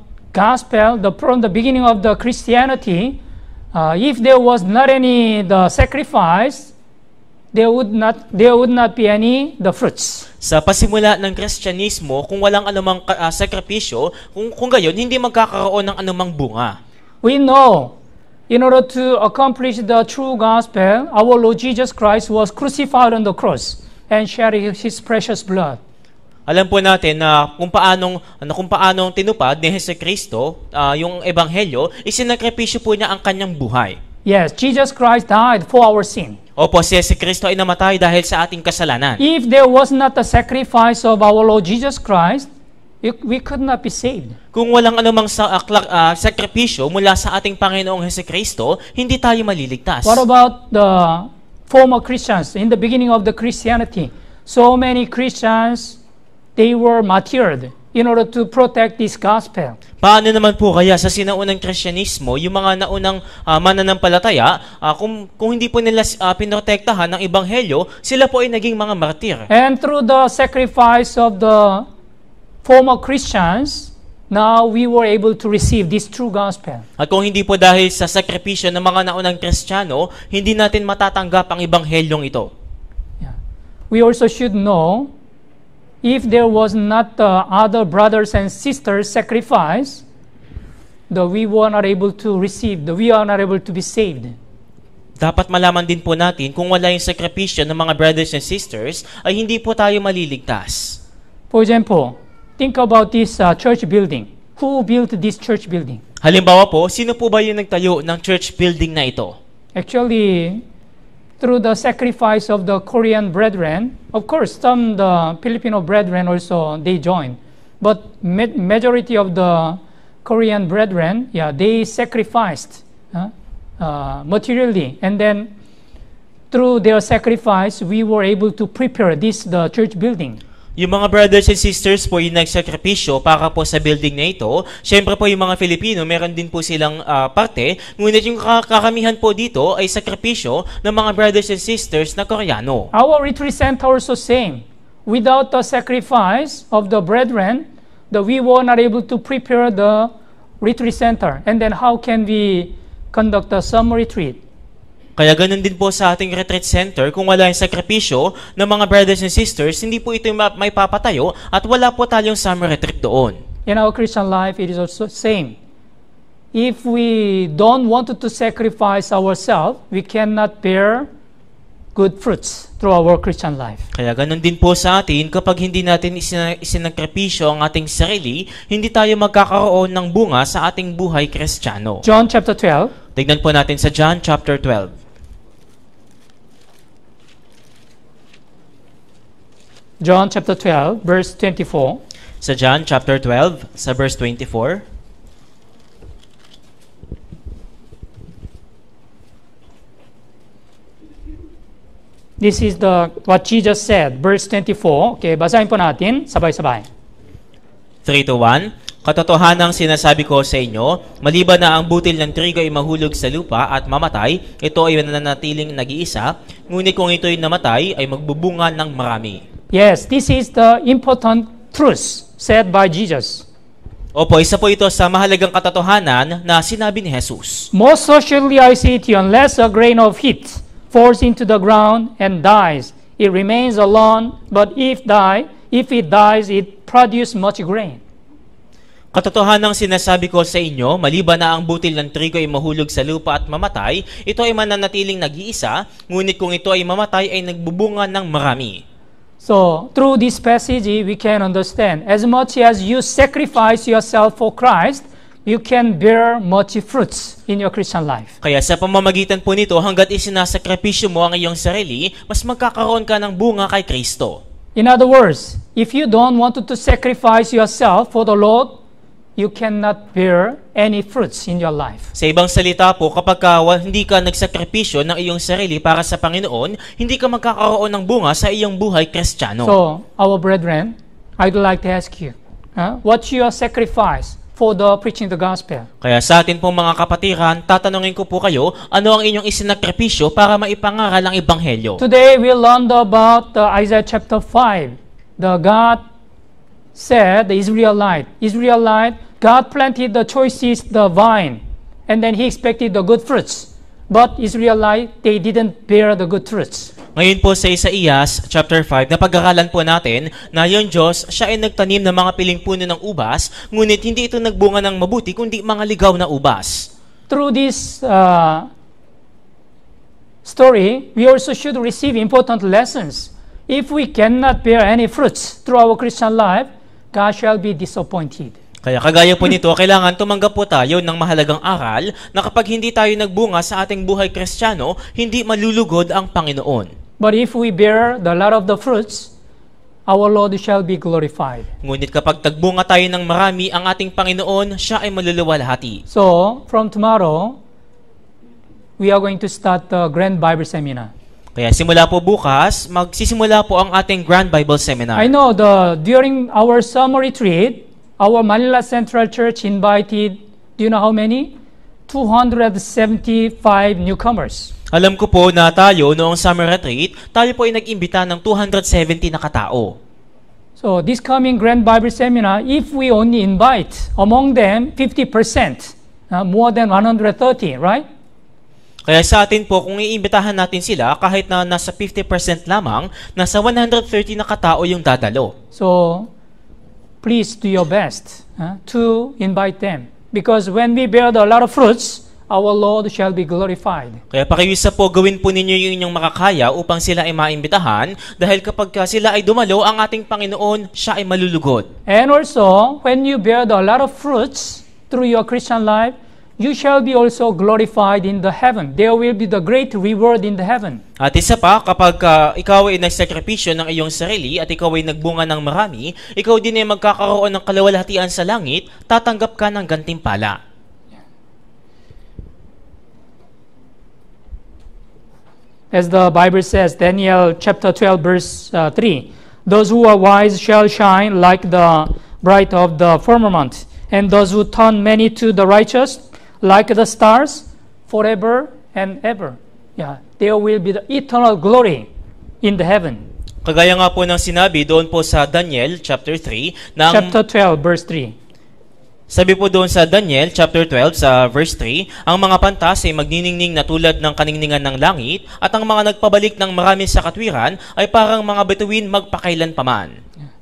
gospel, the, from the beginning of the Christianity, uh, if there was not any the sacrifice, there would not there would not be any the fruits. Sa pasimula ng Kristyanismo, kung walang anumang uh, sakripisyo, kung, kung gayon, hindi magkakaroon ng anumang bunga. We know, in order to accomplish the true gospel, our Lord Jesus Christ was crucified on the cross and shed His precious blood. Alam po natin na kung paanong, ano, kung paanong tinupad ni Jesucristo uh, yung ebanghelyo, isinakripisyo po niya ang kanyang buhay. Yes, Jesus Christ died for our sin. Opo, si Yesu Kristo ay namatay dahil sa ating kasalanan. If there was not the sacrifice of our Lord Jesus Christ, it- we could not be saved. Kung walang anumang sa, akla- ah, sakripisyo mula sa ating Panginoong Hesus Kristo, hindi tayo maliligtas. What about the former Christians in the beginning of the Christianity? So many Christians, they were martyred in order to protect this gospel. Paano naman po kaya sa sinaunang Kristyanismo, yung mga naunang ah, mananampalataya, ah, kung, kung hindi po nila uh, pinotektahan ng Ebanghelyo, sila po ay naging mga martir. And through the sacrifice of the former Christians, now we were able to receive this true gospel. At kung hindi po dahil sa sakripisyo ng mga naunang Kristiyano, hindi natin matatanggap ang Ebanghelyong ito. Yeah. We also should know, if there was not the other brothers and sisters sacrifice, that we were not able to receive, that we are not able to be saved. Dapat malaman din po natin kung wala yung sakripisyo ng mga brothers and sisters, ay hindi po tayo maliligtas. For example, think about this uh, church building. Who built this church building? Halimbawa po, sino po ba yung nagtayo ng church building na ito? Actually, through the sacrifice of the Korean brethren, of course, some the Filipino brethren also they joined, but ma- majority of the Korean brethren, yeah, they sacrificed uh, uh, materially, and then through their sacrifice, we were able to prepare this the church building. Yung mga brothers and sisters po yung nagsakripisyo para po sa building na ito. Siyempre po yung mga Filipino, meron din po silang uh, parte. Ngunit yung kakamihan po dito ay sakripisyo ng mga brothers and sisters na Koreano. Our retreat center also same. Without the sacrifice of the brethren, the we were not able to prepare the retreat center. And then how can we conduct the summer retreat? Kaya ganun din po sa ating retreat center, kung wala yung sakripisyo ng mga brothers and sisters, hindi po ito may papatayo at wala po tayong summer retreat doon. In our Christian life, it is also same. If we don't want to sacrifice ourselves, we cannot bear good fruits through our Christian life. Kaya ganun din po sa atin, kapag hindi natin isin- isinagkripisyo ang ating sarili, hindi tayo magkakaroon ng bunga sa ating buhay Kristiyano. John chapter twelve. Tignan po natin sa John chapter twelve. John chapter twelve, verse twenty-four. Sa John chapter twelve, sa verse twenty-four. This is the what Jesus said, verse twenty-four. Okay, basahin po natin sabay-sabay. three to one. Katotohanang sinasabi ko sa inyo, maliban na ang butil ng trigo ay mahulog sa lupa at mamatay, ito ay nananatiling nag-iisa, ngunit kung ito'y namatay, ay magbubunga ng marami. Yes, this is the important truth said by Jesus. Opo, isa po ito sa mahalagang katotohanan na sinabi ni Jesus. Most assuredly I say to you, unless a grain of wheat falls into the ground and dies, it remains alone, but if die, if it dies, it produces much grain. Katotohanang sinasabi ko sa inyo, maliban na ang butil ng trigo ay mahulog sa lupa at mamatay, ito ay mananatiling nag-iisa, ngunit kung ito ay mamatay ay nagbubunga ng marami. So, through this passage, we can understand, as much as you sacrifice yourself for Christ, you can bear much fruits in your Christian life. Kaya sa pamamagitan po nito, hanggat isinasakripisyo mo ang iyong sarili, mas magkakaroon ka ng bunga kay Kristo. In other words, if you don't want to sacrifice yourself for the Lord, you cannot bear any fruits in your life. Sa ibang salita po, kapag ka, hindi ka nagsakripisyo ng iyong sarili para sa Panginoon, hindi ka magkakaroon ng bunga sa iyong buhay Kristiyano. So, our brethren, I'd like to ask you, huh, what's your sacrifice for the preaching the gospel? Kaya sa atin pong mga kapatiran, tatanungin ko po kayo, ano ang inyong isinakripisyo para maipangaral ang Ebanghelyo? Today, we learned about uh, Isaiah chapter five. The God said, the Israelite, Israelite, God planted the choicest the vine, and then He expected the good fruits. But Israelite, they didn't bear the good fruits. Ngayon po sa Isaías chapter five, napag-aralan po natin na yung Diyos, siya ay nagtanim ng mga piling puno ng ubas, ngunit hindi ito nagbunga ng mabuti, kundi mga ligaw na ubas. Through this uh, story, we also should receive important lessons. If we cannot bear any fruits through our Christian life, God shall be disappointed. Kaya kagaya po nito, kailangan tumanggap po tayo ng mahalagang aral na kapag hindi tayo nagbunga sa ating buhay Kristiyano, hindi malulugod ang Panginoon. But if we bear the lot of the fruits, our Lord shall be glorified. Ngunit kapag tagbunga tayo ng marami ang ating Panginoon, siya ay maluluwalhati. So, from tomorrow, we are going to start the Grand Bible Seminar. Kaya simula po bukas, magsisimula po ang ating Grand Bible Seminar. I know the during our summer retreat, our Manila Central Church invited, do you know how many? two hundred seventy-five newcomers. Alam ko po na tayo noong summer retreat, tayo po ay nag-imbita ng two hundred seventy na katao. So this coming Grand Bible Seminar, if we only invite among them fifty percent, uh, more than one hundred thirty, right? Kaya sa atin po, kung iimbitahan natin sila, kahit na nasa fifty percent lamang, nasa one hundred thirty na katao yung dadalo. So, please do your best uh, to invite them. Because when we bear a lot of fruits, our Lord shall be glorified. Kaya pakiwisa po, gawin po ninyo yung inyong makakaya upang sila ay maimbitahan, dahil kapag sila ay dumalo, ang ating Panginoon, siya ay malulugod. And also, when you bear a lot of fruits through your Christian life, you shall be also glorified in the heaven. There will be the great reward in the heaven. At isa pa, kapag uh, ikaw ay nagsakripisyo ng iyong sarili at ikaw ay nagbunga ng marami, ikaw din ay magkakaroon ng kaluwalhatian sa langit, tatanggap ka ng gantimpala. As the Bible says, Daniel chapter twelve verse uh, three, those who are wise shall shine like the bright of the firmament, and those who turn many to the righteous like the stars forever and ever. Yeah, there will be the eternal glory in the heaven. Kagaya nga po ng sinabi doon po sa Daniel chapter three, na ang, chapter twelve verse three. sabi po doon sa Daniel chapter twelve sa verse three, ang mga pantas ay magniningning na tulad ng kaningningan ng langit, at ang mga nagpabalik ng marami sa katwiran ay parang mga bituin magpakailan paman.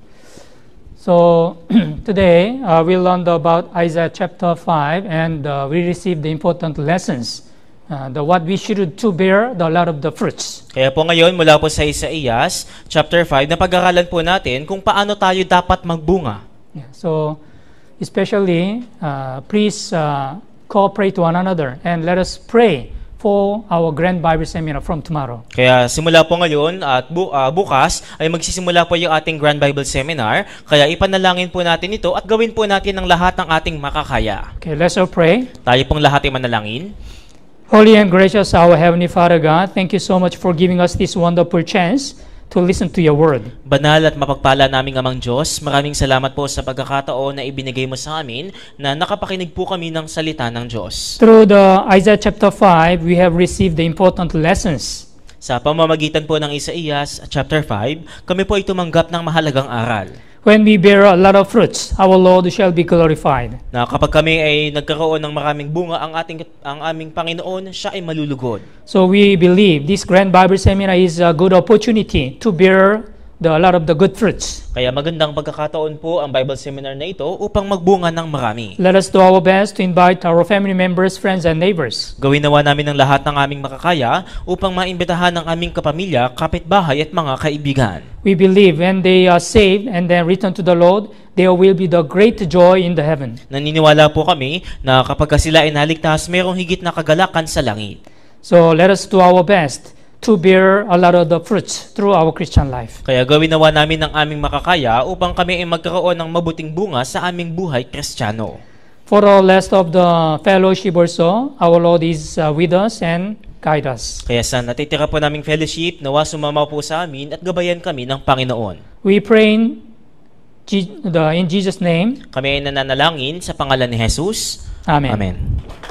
So today uh, we learned about Isaiah chapter five, and uh, we received the important lessons, uh, the what we should do to bear the lot of the fruits. Kaya po ngayon mula po sa Isaías chapter five, na pag-aralan po natin kung paano tayo dapat magbunga. Yeah, so especially, uh, please uh, cooperate to one another, and let us pray for our Grand Bible Seminar from tomorrow. Kaya simula po ngayon at bu- uh, bukas ay magsisimula po yung ating Grand Bible Seminar. Kaya ipanalangin po natin ito at gawin po natin ang lahat ng ating makakaya. Okay, let's all pray. Tayo pong lahat ay manalangin. Holy and gracious our Heavenly Father God, thank you so much for giving us this wonderful chance to listen to your word. Banal at mapagpala naming Amang Diyos, maraming salamat po sa pagkakataon na ibinigay mo sa amin na nakapakinig po kami ng salita ng Diyos. Through the Isaiah chapter five, we have received the important lessons. Sa pamamagitan po ng Isaías chapter five, kami po ay tumanggap ng mahalagang aral. When we bear a lot of fruits, our Lord shall be glorified. Na kapag kami ay nagkaroon ng maraming bunga, ang ating ang aming Panginoon, siya ay malulugod. So we believe this Grand Bible Seminar is a good opportunity to bear the, a lot of the good fruits. Kaya magandang pagkakataon po ang Bible Seminar na ito upang magbunga ng marami. Let us do our best to invite our family members, friends, and neighbors. Gawin nawa namin ang lahat ng aming makakaya upang maimbitahan ang aming kapamilya, kapitbahay at mga kaibigan. We believe when they are saved and then return to the Lord, there will be the great joy in the heaven. Naniniwala po kami na kapag sila ay naligtas, mayroong higit na kagalakan sa langit. So let us do our best to bear a lot of the fruits through our Christian life. Kaya gawin nawa namin ang aming makakaya upang kami ay magkaroon ng mabuting bunga sa aming buhay Kristiyano. For the rest of the fellowship also, our Lord is uh, with us and guide us. Kaya sa natitira po naming fellowship, nawa sumama po sa amin at gabayan kami ng Panginoon. We pray in, Je- the, in Jesus' name. Kami ay nananalangin sa pangalan ni Jesus. Amen. Amen.